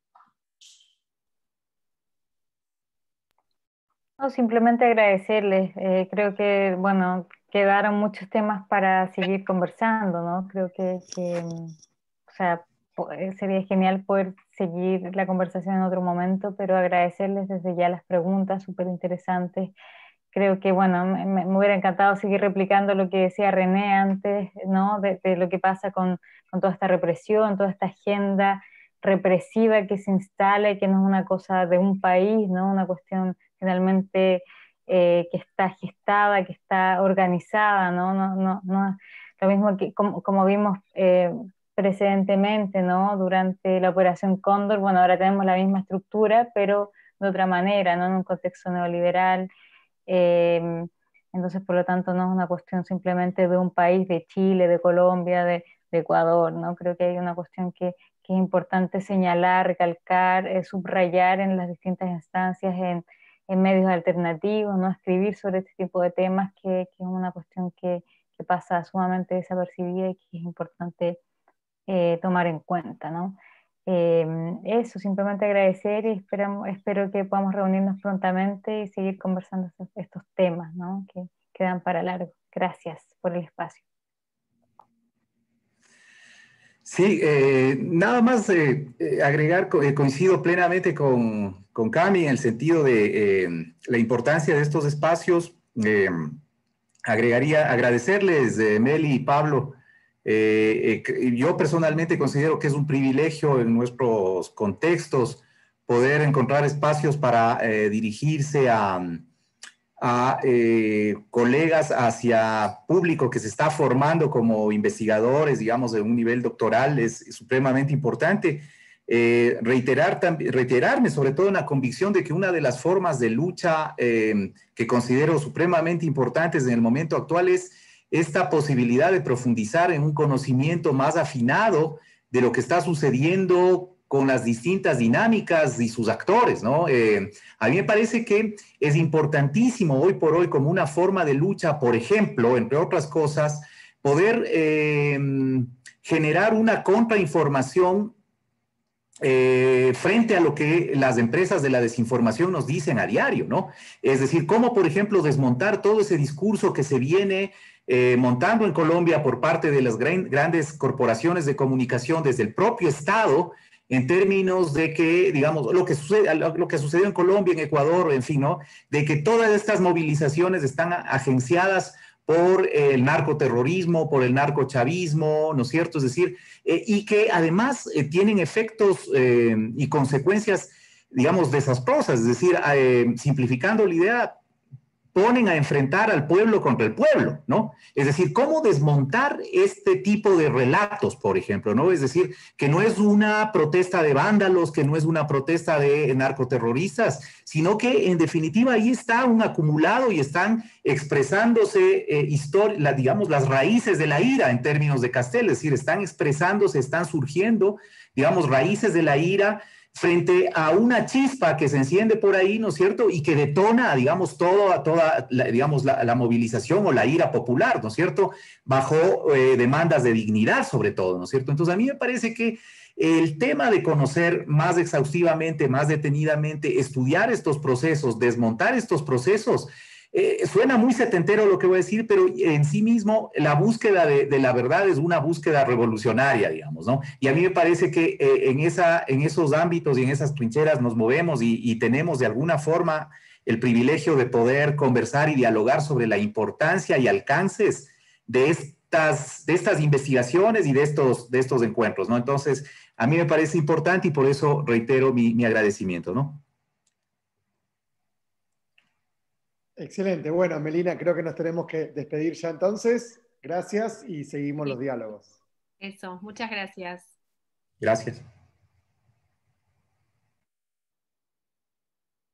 No, simplemente agradecerles. Eh, creo que, bueno, quedaron muchos temas para seguir conversando, ¿no? Creo que, que o sea, sería genial poder seguir la conversación en otro momento, pero agradecerles desde ya las preguntas súper interesantes. Creo que, bueno, me, me, hubiera encantado seguir replicando lo que decía René antes, ¿no? De, de lo que pasa con, con toda esta represión, toda esta agenda represiva que se instala y que no es una cosa de un país, ¿no? Una cuestión finalmente eh, que está gestada, que está organizada, ¿no? No, no, no, lo mismo que como, como vimos eh, precedentemente, ¿no? Durante la Operación Cóndor, bueno, ahora tenemos la misma estructura, pero de otra manera, ¿no? En un contexto neoliberal. Eh, entonces, por lo tanto, no es una cuestión simplemente de un país, de Chile, de Colombia, de, de Ecuador, ¿no? Creo que hay una cuestión que, que es importante señalar, recalcar, eh, subrayar en las distintas instancias, en, en medios alternativos, ¿no? Escribir sobre este tipo de temas, que, que es una cuestión que, que pasa sumamente desapercibida y que es importante eh, tomar en cuenta, ¿no? Eh, eso, simplemente agradecer y esperamos, espero que podamos reunirnos prontamente y seguir conversando estos, estos temas, ¿no? Que quedan para largo. Gracias por el espacio. Sí, eh, nada más eh, eh, agregar, eh, coincido plenamente con, con Cami en el sentido de eh, la importancia de estos espacios. Eh, agregaría, agradecerles, eh, Meli y Pablo. Eh, eh, yo personalmente considero que es un privilegio en nuestros contextos poder encontrar espacios para eh, dirigirse a, a eh, colegas, hacia público que se está formando como investigadores, digamos, de un nivel doctoral, es, es supremamente importante. Eh, reiterar, reiterarme sobre todo en la convicción de que una de las formas de lucha eh, que considero supremamente importantes en el momento actual es esta posibilidad de profundizar en un conocimiento más afinado de lo que está sucediendo con las distintas dinámicas y sus actores, ¿no? Eh, a mí me parece que es importantísimo hoy por hoy como una forma de lucha, por ejemplo, entre otras cosas, poder eh, generar una contrainformación Eh, frente a lo que las empresas de la desinformación nos dicen a diario, ¿no? Es decir, cómo, por ejemplo, desmontar todo ese discurso que se viene eh, montando en Colombia por parte de las gran, grandes corporaciones de comunicación desde el propio Estado, en términos de que, digamos, lo que sucede, lo que sucedió en Colombia, en Ecuador, en fin, ¿no? De que todas estas movilizaciones están agenciadas por el narcoterrorismo, por el narcochavismo, ¿no es cierto? Es decir, eh, y que además eh, tienen efectos eh, y consecuencias, digamos, desastrosas, es decir, eh, simplificando la idea, ponen a enfrentar al pueblo contra el pueblo, ¿no? Es decir, cómo desmontar este tipo de relatos, por ejemplo, ¿no? Es decir, que no es una protesta de vándalos, que no es una protesta de narcoterroristas, sino que en definitiva ahí está un acumulado y están expresándose, eh, la, digamos, las raíces de la ira en términos de Castel, es decir, están expresándose, están surgiendo, digamos, raíces de la ira frente a una chispa que se enciende por ahí, ¿no es cierto? Y que detona, digamos, todo, toda, la, digamos, la, la movilización o la ira popular, ¿no es cierto? Bajo eh, demandas de dignidad, sobre todo, ¿no es cierto? Entonces, a mí me parece que el tema de conocer más exhaustivamente, más detenidamente, estudiar estos procesos, desmontar estos procesos, Eh, suena muy setentero lo que voy a decir, pero en sí mismo la búsqueda de, de la verdad es una búsqueda revolucionaria, digamos, ¿no? Y a mí me parece que eh, en, esa, en esos ámbitos y en esas trincheras nos movemos y, y tenemos de alguna forma el privilegio de poder conversar y dialogar sobre la importancia y alcances de, es, estas, de estas investigaciones y de estos, de estos encuentros, ¿no? Entonces, a mí me parece importante y por eso reitero mi, mi agradecimiento, ¿no? Excelente. Bueno, Melina, creo que nos tenemos que despedir ya entonces. Gracias y seguimos Sí. los diálogos. Eso, muchas gracias. Gracias.